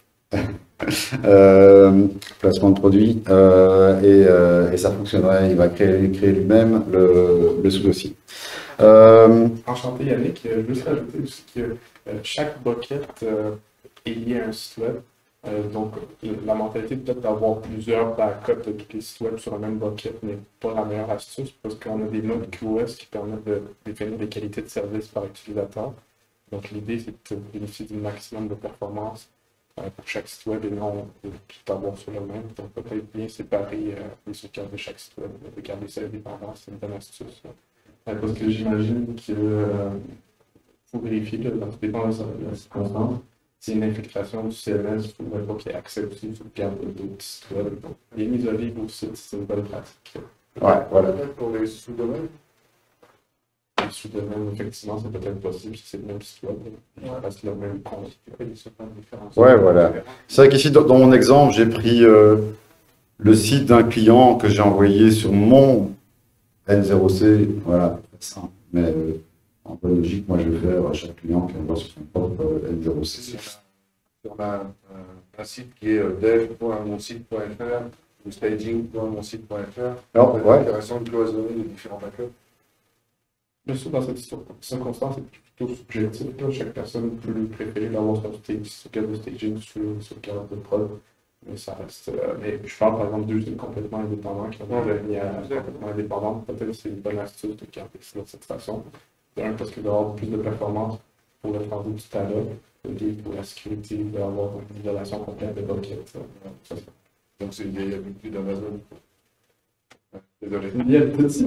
placement de produit, et ça fonctionnerait, il va créer lui-même le sous-dossier. Enchanté Yannick, je veux juste rajouter aussi que chaque bucket est lié à un site web. Donc, la mentalité peut-être d'avoir plusieurs backups de tous les sites web sur un même bucket n'est pas la meilleure astuce parce qu'on a des modes QoS qui permettent de définir des qualités de service par utilisateur. Donc, l'idée, c'est de bénéficier du maximum de performance pour chaque site web et non de tout avoir sur le même. Donc, peut-être bien séparer les sauvegardes de chaque site web, de garder ça indépendant, c'est une bonne astuce. Parce que j'imagine qu'il faut vérifier, dans tout dépend de la circonstance. C'est une infiltration du CMS, il faudrait pas qu'il y ait accès aussi aux sauvegardes d'autres sites web. Donc, les mises à vive au site, c'est une bonne pratique. Ouais, voilà. Pour les sous-domaines. Les sous-domaines, effectivement, c'est peut-être possible si c'est le même site web. Il reste le même compte. Ouais, voilà. C'est vrai qu'ici, dans mon exemple, j'ai pris le site d'un client que j'ai envoyé sur mon N0C. Voilà, c'est simple. Mais en logique, moi, je vais faire à chaque client qui envoie sur son propre N0C. On a un site qui est dev.monsite.fr ou staging.monsite.fr. Alors, ouais. Intéressant de cloisonner les différents backups. Bien sûr, dans cette circonstance, c'est plutôt subjectif. Là. Chaque personne peut préférer d'avoir son sauvegarde de staging sur une sauvegarde de prod. Mais ça reste. Mais je parle par exemple d'usines complètement indépendants qui ont déjà mis à complètement indépendante. Peut-être que c'est une bonne astuce de garder ça de cette façon. Un, parce qu'il va y avoir plus de performance pour le rendu du talent. Deux, pour la sécurité, il va y avoir une isolation complète de bucket. Donc c'est une vieille habitude d'Amazon. Désolé. Il y a une petite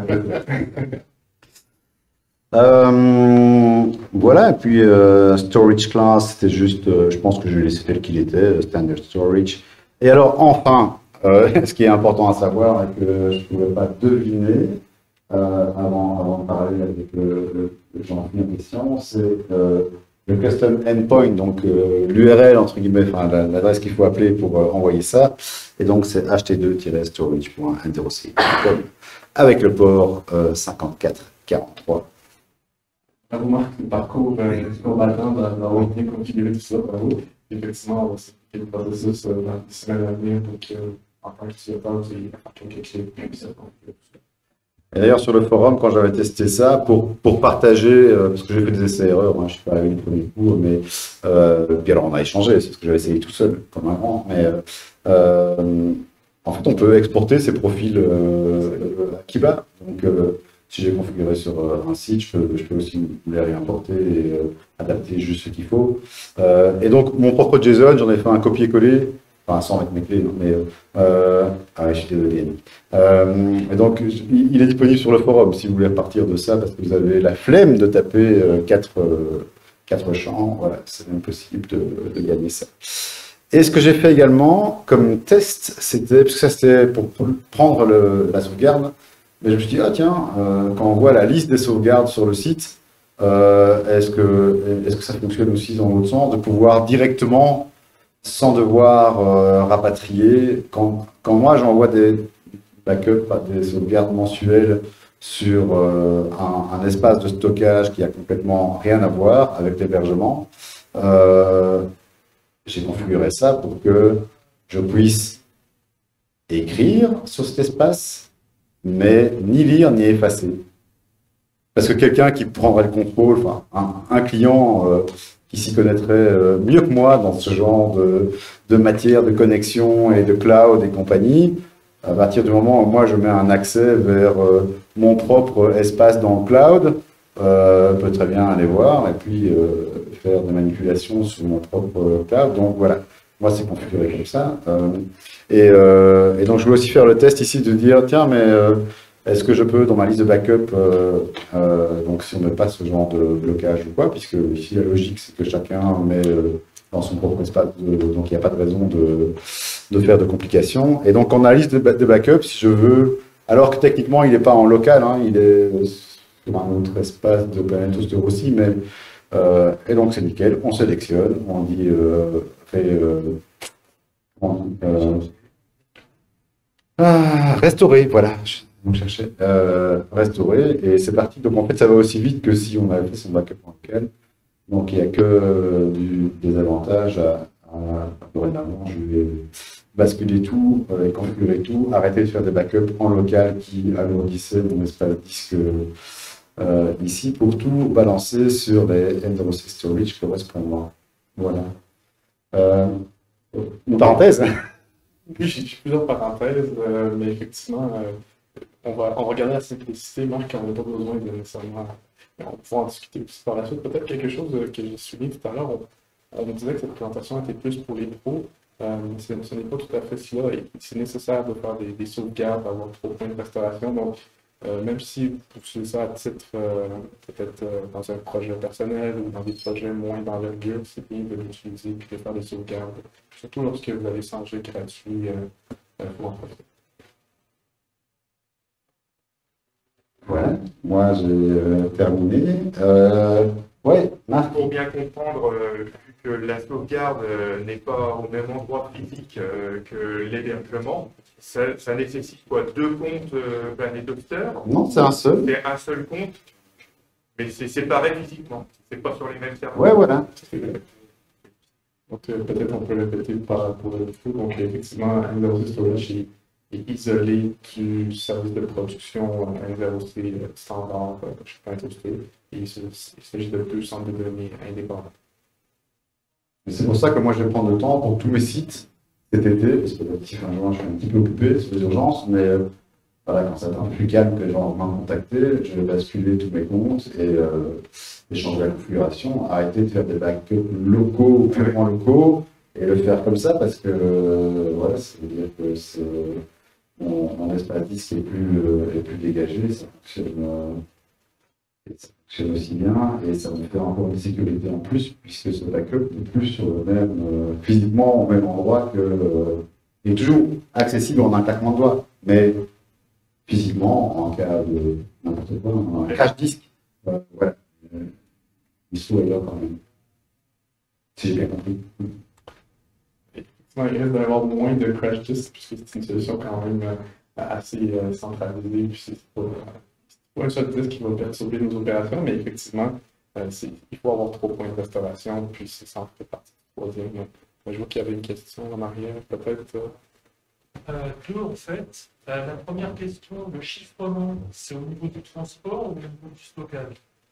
voilà, et puis storage class, c'était juste, je pense que je l'ai laissé tel qu'il était, standard storage. Et alors, enfin, ce qui est important à savoir et que je ne pouvais pas deviner avant de parler avec le Jean-Philippe en question, c'est le custom endpoint, donc l'URL, entre guillemets, enfin l'adresse qu'il faut appeler pour envoyer ça. Et donc, c'est ht2-storage.n0c.com avec le port 5443. La remarque, le parcours combattant d'avoir bien configuré tout ça, bravo. Effectivement, c'est le processus dans les semaines à venir pour qu'en tant qu'utilisateur, tu aies quelque chose de plus. Et d'ailleurs, sur le forum, quand j'avais testé ça, pour partager, parce que j'ai fait des essais-erreurs, hein, je ne suis pas arrivé du premier coup, mais puis alors on a échangé, c'est ce que j'avais essayé tout seul, comme un grand, mais en fait, on peut exporter ces profils Akiba. Donc, si j'ai configuré sur un site, je peux aussi les réimporter et adapter juste ce qu'il faut. Et donc, mon propre JSON, j'en ai fait un copier-coller enfin sans mettre mes clés, mais ah, je suis désolé, Yannick. Et donc, il est disponible sur le forum si vous voulez partir de ça, parce que vous avez la flemme de taper quatre champs. Voilà, c'est impossible de gagner ça. Et ce que j'ai fait également comme test, c'était, parce que ça c'était pour prendre la sauvegarde, mais je me suis dit, ah tiens, quand on voit la liste des sauvegardes sur le site, est-ce que ça fonctionne aussi dans l'autre sens, de pouvoir directement, sans devoir rapatrier, quand moi j'envoie des backups, des sauvegardes mensuelles sur un espace de stockage qui a complètement rien à voir avec l'hébergement, j'ai configuré ça pour que je puisse écrire sur cet espace, mais ni lire ni effacer. Parce que quelqu'un qui prendrait le contrôle, enfin, un client qui s'y connaîtrait mieux que moi dans ce genre de matière, de connexion et de cloud et compagnie, à partir du moment où moi je mets un accès vers mon propre espace dans le cloud, peut très bien aller voir et puis faire des manipulations sur mon propre cloud. Donc voilà, moi c'est configuré comme ça. Et donc je voulais aussi faire le test ici de dire, tiens, mais est-ce que je peux, dans ma liste de backup, donc si on ne met pas ce genre de blocage ou quoi, puisque ici la logique c'est que chacun met dans son propre espace, donc il n'y a pas de raison de faire de complications. Et donc on a la liste de backup, si je veux, alors que techniquement il n'est pas en local, hein, il est sur un autre espace de Planet Hoster aussi, mais et donc c'est nickel, on sélectionne, on dit restaurer, voilà. On cherchait restaurer et c'est parti. Donc en fait, ça va aussi vite que si on avait fait son backup en local. Donc il n'y a que des avantages dorénavant, je vais basculer tout, configurer tout, arrêter de faire des backups en local qui alourdissaient mon espace disque ici pour tout balancer sur les M06 Storage correspondants. Voilà. Une parenthèse. Oui, j'ai plusieurs parenthèses, mais effectivement, on va regarder la simplicité, Marc, on n'a pas besoin de nécessairement. On va pouvoir en discuter aussi par la suite. Peut-être quelque chose que j'ai souligné tout à l'heure, on me disait que cette présentation était plus pour les pros. Ce n'est pas tout à fait cela. C'est nécessaire de faire des sauvegardes, d'avoir 3 points de restauration. Donc, même si vous poussez ça à titre, peut-être dans un projet personnel ou dans des projets moins d'envergure, c'est bien de l'utiliser et de faire des sauvegardes. Surtout lorsque vous avez changé gratuit pour en profiter. Voilà, moi j'ai terminé. Ouais, Marc. Pour bien comprendre, vu que la sauvegarde n'est pas au même endroit physique que l'hébergement, ça nécessite quoi? 2 comptes Planet Hoster? Non, c'est un seul. C'est un seul compte, mais c'est séparé physiquement. C'est pas sur les mêmes serveurs. Ouais, voilà. Donc, peut-être on peut répéter pour le coup. Donc, effectivement, M0C Storage est isolé du service de production M0C standard chez Planet Hoster. Et il s'agit de 2 centres de données indépendants. C'est pour ça que moi je vais prendre le temps pour tous mes sites cet été, parce que je suis un petit peu occupé sur les urgences, mais voilà, quand ça va être un peu plus calme, que les gens vont me contacter, je vais basculer tous mes comptes et changer la configuration, arrêter de faire des backups locaux, purement locaux, et le faire comme ça, parce que voilà, ça veut dire que mon espace disque est plus dégagé, ça fonctionne aussi bien, et ça me fait encore une sécurité en plus, puisque ce backup n'est plus sur le même, physiquement au même endroit il est toujours accessible en un claquement de doigts, mais physiquement, en cas de n'importe quoi, un crash disque, voilà, il se trouve ailleurs quand même, si j'ai bien compris. Effectivement, il risque d'avoir moins de crash disks, puisque c'est une solution quand même assez centralisée, puis c'est pas un seul disque qui va perturber nos opérations, mais effectivement, il faut avoir 3 points de restauration, puis c'est ça en fait partie du 3e. Je vois qu'il y avait une question en arrière, peut-être. Deux, en fait. La première question, le chiffrement, c'est au niveau du transport ou au niveau du stockage?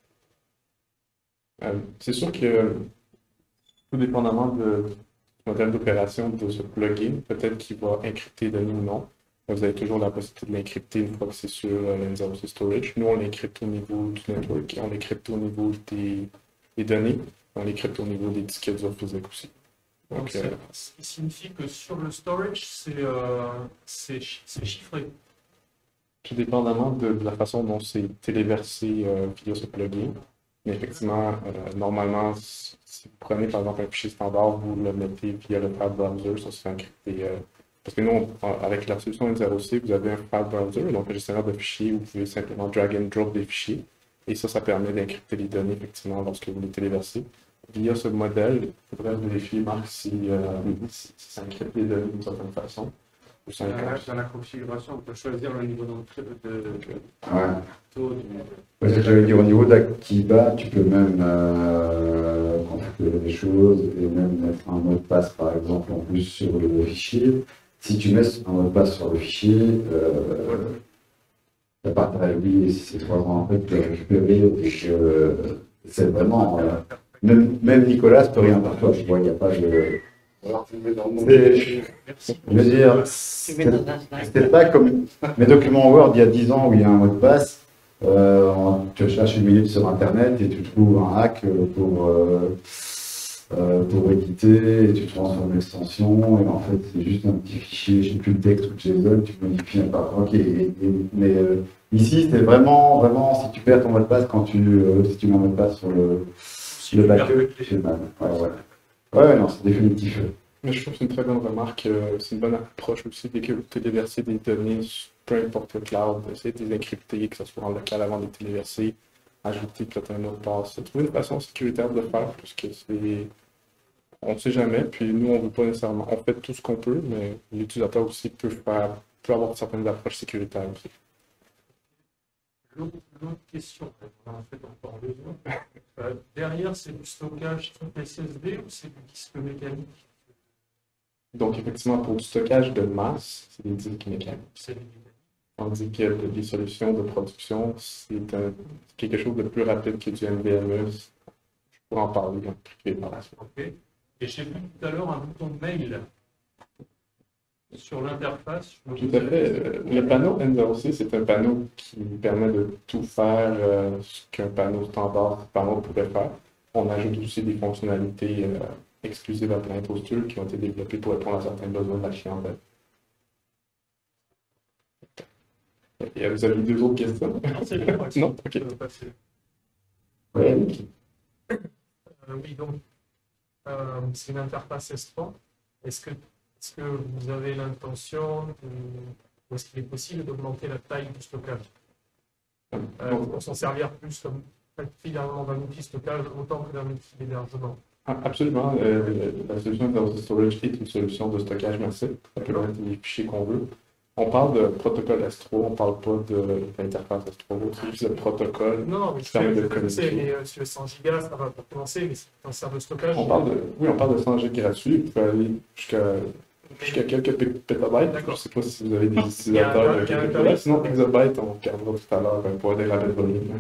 C'est sûr que, tout dépendamment du modèle d'opération de ce plugin, peut-être qu'il va encrypter de nous ou non. Vous avez toujours la possibilité de l'encrypter une fois que c'est sur M0C Storage. Nous, on l'encrypte au niveau du network, on l'encrypte au niveau des données, on l'encrypte au niveau des disques durs physiques aussi. Donc, Donc, ce qui signifie que sur le storage, c'est chiffré. tout dépendamment de la façon dont c'est téléversé via ce plugin. Mais effectivement, normalement, si vous prenez par exemple un fichier standard, vous le mettez via le file browser, ça se fait encrypter. Parce que nous, avec la solution N0C, vous avez un file browser, donc un gestionnaire de fichiers où vous pouvez simplement drag and drop des fichiers. Et ça permet d'encrypter les données, effectivement, lorsque vous les téléversez. Via ce modèle, il faudrait vérifier, Marc, si ça encrypte les données d'une certaine façon. Ou ça encrypte. Dans la configuration, on peut choisir le niveau d'entrée de Ouais. taux du. Parce que j'allais dire, au niveau d'Activa, tu peux même configurer des choses et même mettre un mot de passe, par exemple, en plus sur le fichier. Si tu mets un mot de passe sur le fichier, t'as pas à oublier si c'est 3 ans après que tu peux récupérer. C'est vraiment. Même Nicolas peut rien par toi. Je vois, il n'y a pas de. Alors, tu le mets dans le Je veux dire, c'était pas comme mes documents Word il y a 10 ans où il y a un mot de passe. Tu cherches une minute sur Internet et tu trouves un hack pour éditer et tu transformes l'extension. Et en fait, c'est juste un petit fichier, je ne sais plus le texte ou le JSON, tu modifies un paragraphe. Mais ici, c'est vraiment, si tu perds ton mot de passe si tu mets un mot de passe sur le backup, c'est mal. Ouais, non, c'est définitif. Mais je trouve que c'est une très bonne remarque. C'est une bonne approche aussi dès que vous téléversez des données, peu importe le cloud, essayer de les encrypter, que ce soit en local avant de les téléverser, ajouter peut-être un mot de passe. Trouver une façon sécuritaire de le faire, puisque c'est. On ne sait jamais, puis nous, on ne veut pas nécessairement. On fait tout ce qu'on peut, mais l'utilisateur aussi peut avoir certaines approches sécuritaires aussi. L'autre question, on en a fait encore deux autres. Derrière, c'est du stockage type SSD ou c'est du disque mécanique? Donc, effectivement, pour du stockage de masse, c'est des disques mécaniques. C'est du mécanique. Tandis que les solutions de production, c'est quelque chose de plus rapide que du NVMe. Je pourrais en parler en privé par la suite. Ok. Et j'ai vu tout à l'heure un bouton mail sur l'interface. Tout à fait. Le panneau N0C, c'est un panneau qui permet de tout faire ce qu'un panneau standard panneau pourrait faire. On ajoute aussi des fonctionnalités exclusives à Planet Toaster qui ont été développées pour répondre à certains besoins de la clientèle. Et vous avez deux autres questions? Non, c'est bien. Non, ok. Oui, donc, c'est une interface S3. Est-ce que vous avez l'intention ou est-ce qu'il est possible d'augmenter la taille du stockage pour s'en servir plus comme finalement d'un outil de stockage autant que d'un outil d'hébergement? Absolument. La solution de storage est une solution de stockage massif. Ça peut mettre les fichiers qu'on veut. On parle de protocole S3, on ne parle pas de l'interface S3, c'est juste le protocole non, mais qui permet de sais, communiquer. mais sur les 100 Go, ça va pour commencer, mais c'est un serveur de stockage. Oui, on parle de 100 Go gratuit, vous pouvez aller jusqu'à quelques pétabytes. Je ne sais pas si vous avez des utilisateurs de quelques pétabytes, sinon exabytes, on regardera tout à l'heure pour des rappels volume.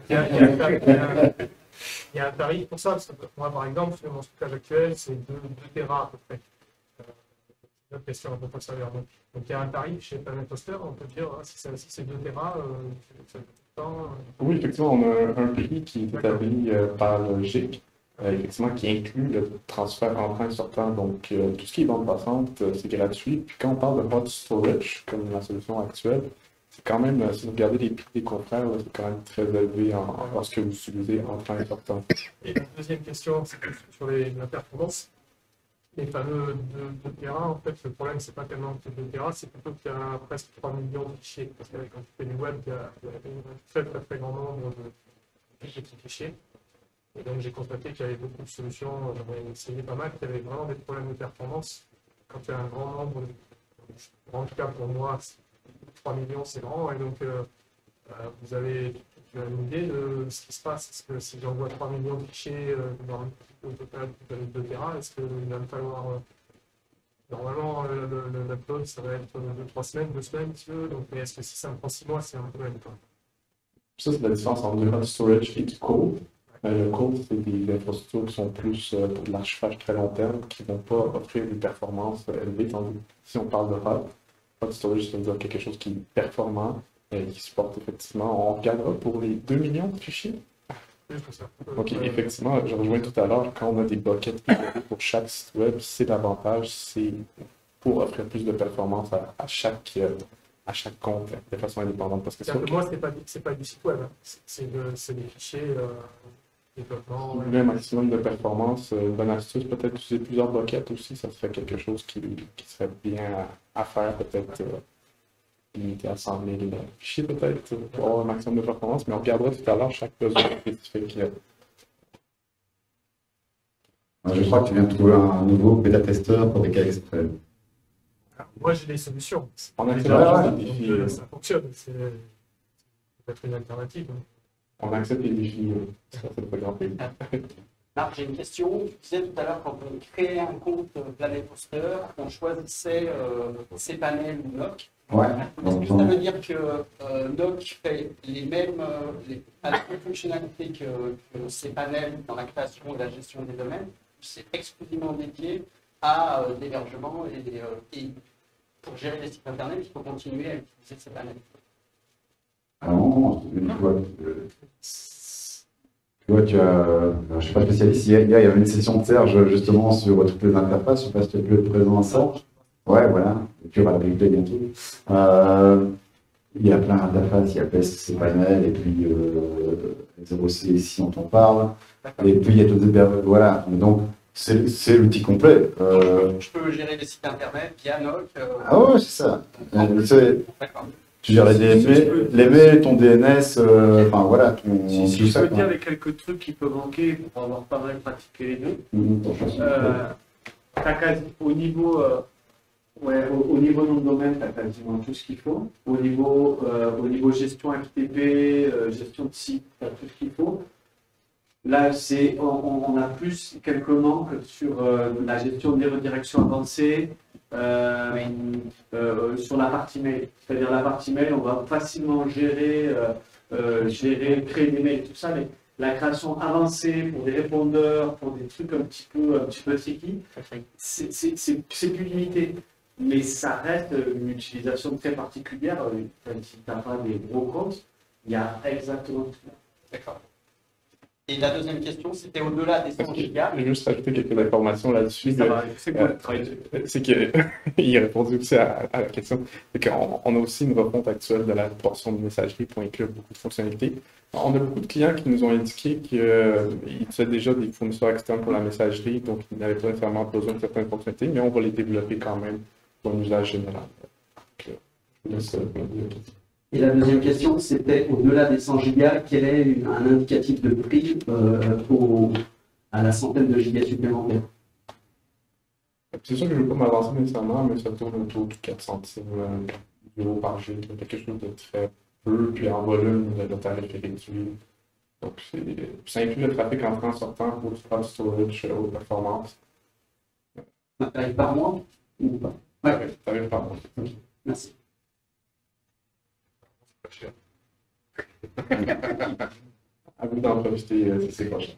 Il y a un tarif pour ça, parce que moi, par exemple, sur mon stockage actuel, c'est 2 Tera à peu près. C'est une question à propos de serveur. Donc, il y a un tarif chez Planet Toaster, on peut dire, si c'est 2 Tera, ça coûte tant. Oui, effectivement, on a un prix qui est établi par Logic, effectivement, qui inclut le transfert entrant et sortant. Donc, tout ce qui est bande passante, c'est gratuit. Puis quand on parle de hot storage, comme la solution actuelle, c'est quand même, si vous regardez les prix des confrères, c'est quand même très élevé lorsque vous utilisez entrant et sortant. Et la deuxième question, c'est sur la performance. Les fameux 2 Tera, en fait, le problème, c'est pas tellement que 2 Tera, c'est plutôt qu'il y a presque 3 millions de fichiers. Parce que quand tu fais du web, il y a un très grand nombre de petits fichiers. Et donc, j'ai constaté qu'il y avait beaucoup de solutions, j'en ai essayé pas mal, qu'il y avait vraiment des problèmes de performance. Quand il y a un grand nombre, en tout cas pour moi, 3 millions, c'est grand. Et donc, tu as une idée de ce qui se passe? Est-ce que si j'envoie 3 millions de fichiers au total de 2 Tera, est-ce qu'il va me falloir. Normalement, l'upload, ça va être 2-3 semaines, 2 semaines, si tu veux. Donc, mais est-ce que si ça me prend 6 mois, c'est un problème? Ça, c'est la différence entre le hot storage et du cold. Le cold, c'est des infrastructures qui sont plus pour de l'archivage très long terme, qui ne vont pas offrir des performances élevées. Tandis que si on parle de hot storage, ça veut dire quelque chose qui est performant, qui supporte effectivement. On regardera pour les 2 millions de fichiers. plus que ça. Ok, effectivement, je rejoins tout à l'heure, quand on a des buckets isolés pour chaque site web, c'est l'avantage, c'est pour offrir plus de performance à chaque compte de façon indépendante. Parce que C'est-à-dire que moi, c'est pas du site web, hein. C'est des fichiers développement. si vous voulez un maximum de performance, une bonne astuce, peut-être utiliser plusieurs buckets aussi, ça serait quelque chose qui serait bien à faire, peut-être limité à 100 000 fichiers, peut-être, pour avoir un maximum de performance, mais on regardera tout à l'heure chaque besoin spécifique. Je crois que tu viens de trouver un nouveau bêta-testeur pour des cas extrêmes. Alors, moi, j'ai des solutions. On a Déjà, des défis. ça fonctionne. C'est peut-être une alternative, hein. On accepte les défis, ça c'est pas grand pays. Marc, j'ai une question. Tu disais tout à l'heure, quand on créait un compte Planet Poster, on choisissait cPanel ou NOC. Ouais. Est-ce que ça veut dire que NOC fait les mêmes fonctionnalités que cPanel dans la création et la gestion des domaines? C'est exclusivement dédié à l'hébergement et pour gérer les sites internet, il faut continuer à utiliser cPanel. Alors, non, tu vois, je ne suis pas spécialiste, il y avait une session de Serge justement sur toutes les interfaces, je ne sais pas si tu peux être présent à ça. Ouais, voilà, tu auras la vérité bientôt. Il y a plein d'interfaces, il y a PS, cPanel, et puis 0C si on t'en parle, et puis il y a d'autres hébergeurs, voilà, donc c'est l'outil complet. Je peux gérer les sites internet via NOC. Ah ouais, c'est ça. D'accord. Tu gères les mails, ton DNS, enfin voilà, tout Si je ça. peux dire les quelques trucs qui peuvent manquer pour avoir pas mal pratiqué les deux. T'as quasi, au niveau nom de domaine, tu as quasiment tout ce qu'il faut. Au niveau gestion FTP, gestion de site, tu as tout ce qu'il faut. Là, on a plus quelques manques sur la gestion des redirections avancées, sur la partie mail. C'est-à-dire la partie mail, on va facilement gérer, créer des mails, tout ça, mais la création avancée pour des répondeurs, pour des trucs un petit peu tricky, c'est plus limité. Mais ça reste une utilisation très particulière. Si tu n'as pas des gros comptes, il y a exactement tout. D'accord. Et la deuxième question, c'était au-delà des 100 gigas. Je vais juste rajouter quelques informations là-dessus. C'est cool. C'est qu'il a répondu aussi à la question. C'est qu'on a aussi une refonte actuelle de la portion de messagerie pour inclure beaucoup de fonctionnalités. On a beaucoup de clients qui nous ont indiqué qu'ils utilisaient déjà des fournisseurs externes pour la messagerie, donc ils n'avaient pas nécessairement besoin de certaines fonctionnalités, mais on va les développer quand même pour un usage général. Donc, je vous laisse Et la deuxième question, c'était au-delà des 100 gigas, quel est un indicatif de prix à la centaine de gigas supplémentaires? C'est sûr que je ne veux pas m'avancer nécessairement, mais ça tourne autour de 4 centimes d'euros par giga, quelque chose de très peu, puis en volume, le tarif est réduit. Donc, ça inclut le trafic entrant en sortant pour du cloud storage haute performance. Tarif par mois ou pas? Ouais. Tarif par mois. Merci. À vous d'en profiter si c'est pas cher.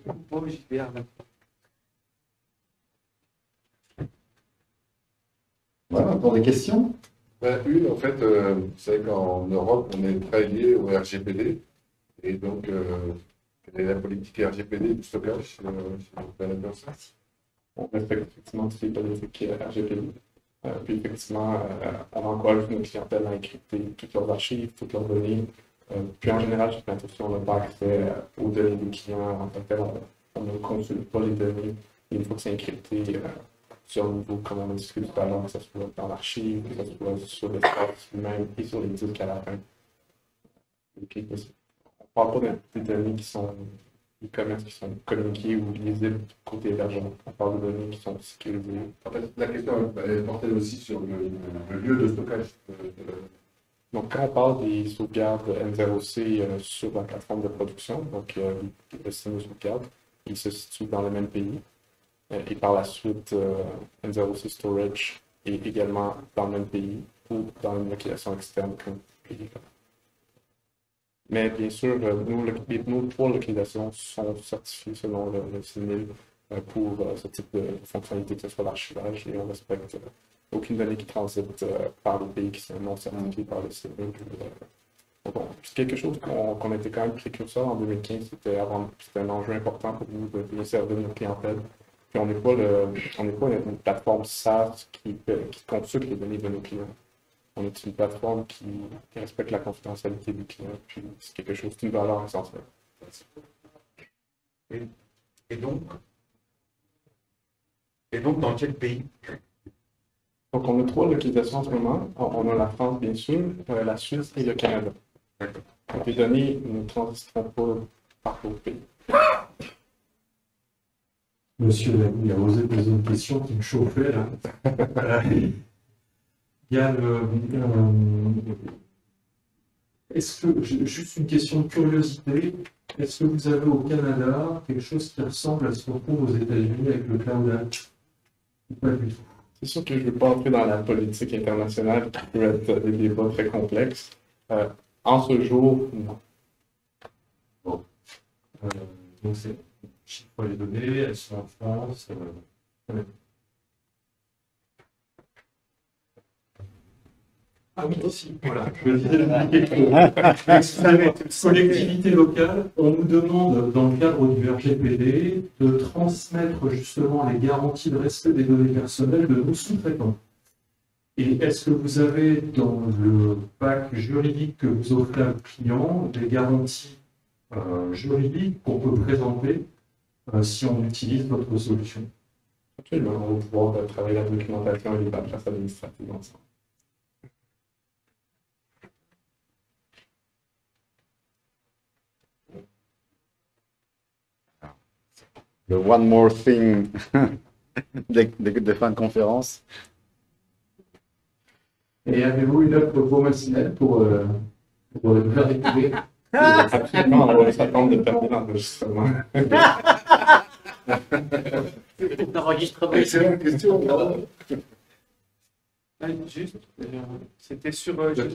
Voilà, pour des questions? En fait, c'est qu'en Europe, on est très lié au RGPD. Et donc, quelle est la politique RGPD du stockage chez Planet Poster? On respecte effectivement toutes les politiques RGPD. Puis effectivement, on encourage nos clientèles à encrypter toutes leurs archives, toutes leurs données. Puis en général, chez Planet Poster, on n'a pas accès aux données des clients en tant que tel. On ne consulte pas les données. Et une fois que c'est encrypté, sur un niveau, comme on a discuté tout à l'heure, que ce soit dans l'archive, que ce soit sur l'espace même et sur les disques à la fin. Okay. On ne parle pas des données qui sont e-commerce, qui sont communiquées ou lisibles côté hébergement. On parle de données qui sont sécurisées. En fait, la question est portée aussi sur le lieu de stockage. Donc, quand on parle des sauvegardes N0C sur la plateforme de production, donc le système de sauvegarde, il se situe dans le même pays. Et par la suite, N0C Storage est également dans le même pays ou dans une localisation externe comme pays. Mais bien sûr, nos 3 localisations sont certifiées selon le CNIL pour ce type de fonctionnalité, que ce soit l'archivage, et on respecte aucune donnée qui transite par les pays qui sont non certifiés par le CNIL. Donc, c'est quelque chose qu'on était quand même précurseur en 2015, c'était un enjeu important pour nous de servir notre clientèle. Puis on n'est pas une plateforme SaaS qui consulte les données de nos clients. On est une plateforme qui respecte la confidentialité du client, puis c'est quelque chose, c'est une valeur essentielle. Et donc, dans quel pays? Donc, on a 3 localisations en ce moment. On a la France, bien sûr, la Suisse et le Canada. Donc, les données ne transiteront pas par d'autres pays. Monsieur Lamy a osé poser une question qui me chauffait, là. Il y a est-ce que, juste une question de curiosité, est-ce que vous avez au Canada quelque chose qui ressemble à ce qu'on trouve aux États-Unis avec le Cloud Act? Pas du tout. C'est sûr que je ne veux pas entrer dans la politique internationale qui peut être des débats très complexes. En ce jour, non. Bon. Donc, c'est chiffre les données, elles sont en France. Ah oui, ici, voilà. Je veux dire, collectivité locale, on nous demande, dans le cadre du RGPD, de transmettre justement les garanties de respect des données personnelles de nos sous-traitants. Et est-ce que vous avez dans le pack juridique que vous offrez à le client des garanties juridiques qu'on peut présenter si on utilise votre solution? Absolument, on va pouvoir travailler la documentation et les paperasses administratives ensemble. Le one more thing de fin de conférence. Et avez-vous une offre promotionnelle pour le faire découvrir? Absolument, on va s'attendre de perdre l'enregistrement. Excellente question. Juste, c'était sur,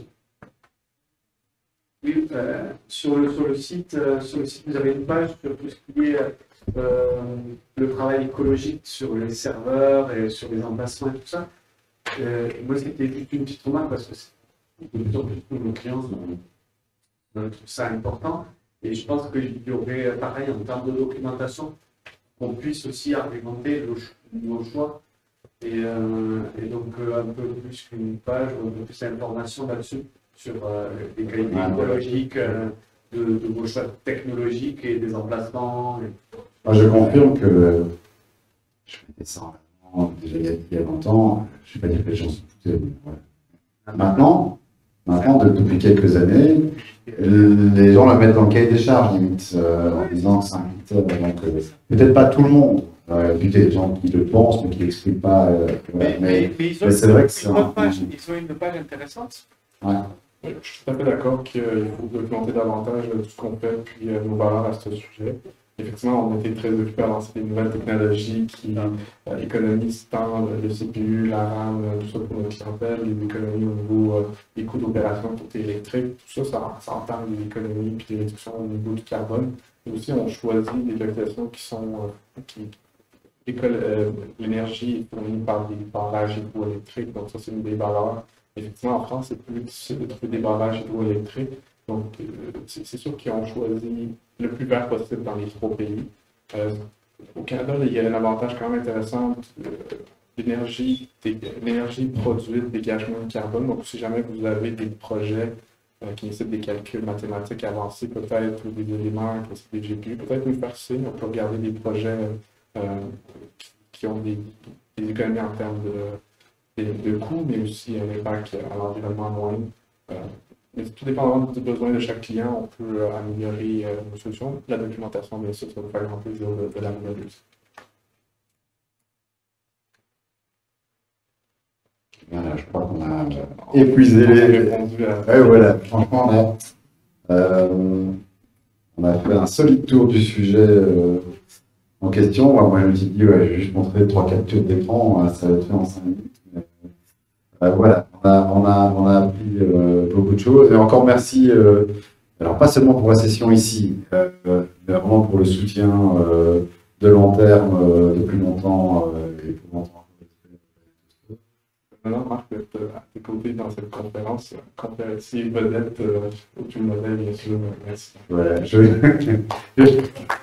oui, sur le site, vous avez une page sur tout ce qui est le travail écologique sur les serveurs et sur les emplacements et tout ça. Moi, c'était juste une petite remarque parce que de plus en plus nos clients trouvent ça important. Et je pense qu'il y aurait, pareil, en termes de documentation, qu'on puisse aussi argumenter nos choix. Et donc, un peu plus qu'une page, un peu plus d'informations là-dessus, sur les qualités écologiques de vos choix technologiques et des emplacements. Moi, je confirme que je faisais ça déjà il y a longtemps. Je ne vais pas dire que les gens sont foutaient, mais voilà. Maintenant, depuis quelques années, les gens le mettent dans le cahier des charges, limite, en disant que c'est un critère. Donc, peut-être pas tout le monde. Il y a des gens qui le pensent, mais qui ne l'expliquent pas. Mais c'est vrai que c'est ils ont une page intéressante. Ouais. Oui, je suis tout à fait d'accord qu'il faut documenter davantage tout ce qu'on fait puis nos valeurs à ce sujet. Effectivement, on a été très occupés à lancer des nouvelles technologies qui économisent tant le CPU, la RAM, tout ça pour notre clientèle, les économies au niveau des coûts d'opération côté électrique, tout ça, ça entend des économies puis des réductions au niveau du carbone. Et aussi, on choisit des localisations qui sont l'énergie est fournie par des barrages hydroélectriques, donc ça c'est une des valeurs. Effectivement, en France, c'est plus difficile de trouver des barrages hydroélectriques. Donc, c'est sûr qu'ils ont choisi le plus vert possible dans les 3 pays. Au Canada, il y a un avantage quand même intéressant. L'énergie produite dégage moins de carbone. Donc, si jamais vous avez des projets qui nécessitent des calculs mathématiques avancés, peut-être, ou des éléments, des GPU, peut-être nous faire signe. On peut regarder des projets qui ont des économies en termes de coûts, mais aussi un impact à l'environnement moindre. Mais tout dépendant des besoins de chaque client, on peut améliorer nos solutions. La documentation, bien sûr, ça va nous faire grand plaisir de l'améliorer. Voilà, je crois qu'on a épuisé les... voilà, franchement, on a fait un solide tour du sujet en question. Moi, je me suis dit, ouais, je vais juste montrer 3 captures d'écran, ça va être fait en 5 minutes. Voilà, on a appris beaucoup de choses. Et encore merci, alors pas seulement pour la session ici, mais vraiment pour le soutien de long terme, depuis longtemps et pour longtemps. Non, Marc, d'être à tes côtés dans cette conférence, conférencier vedette du modèle, bien sûr. Merci. Voilà,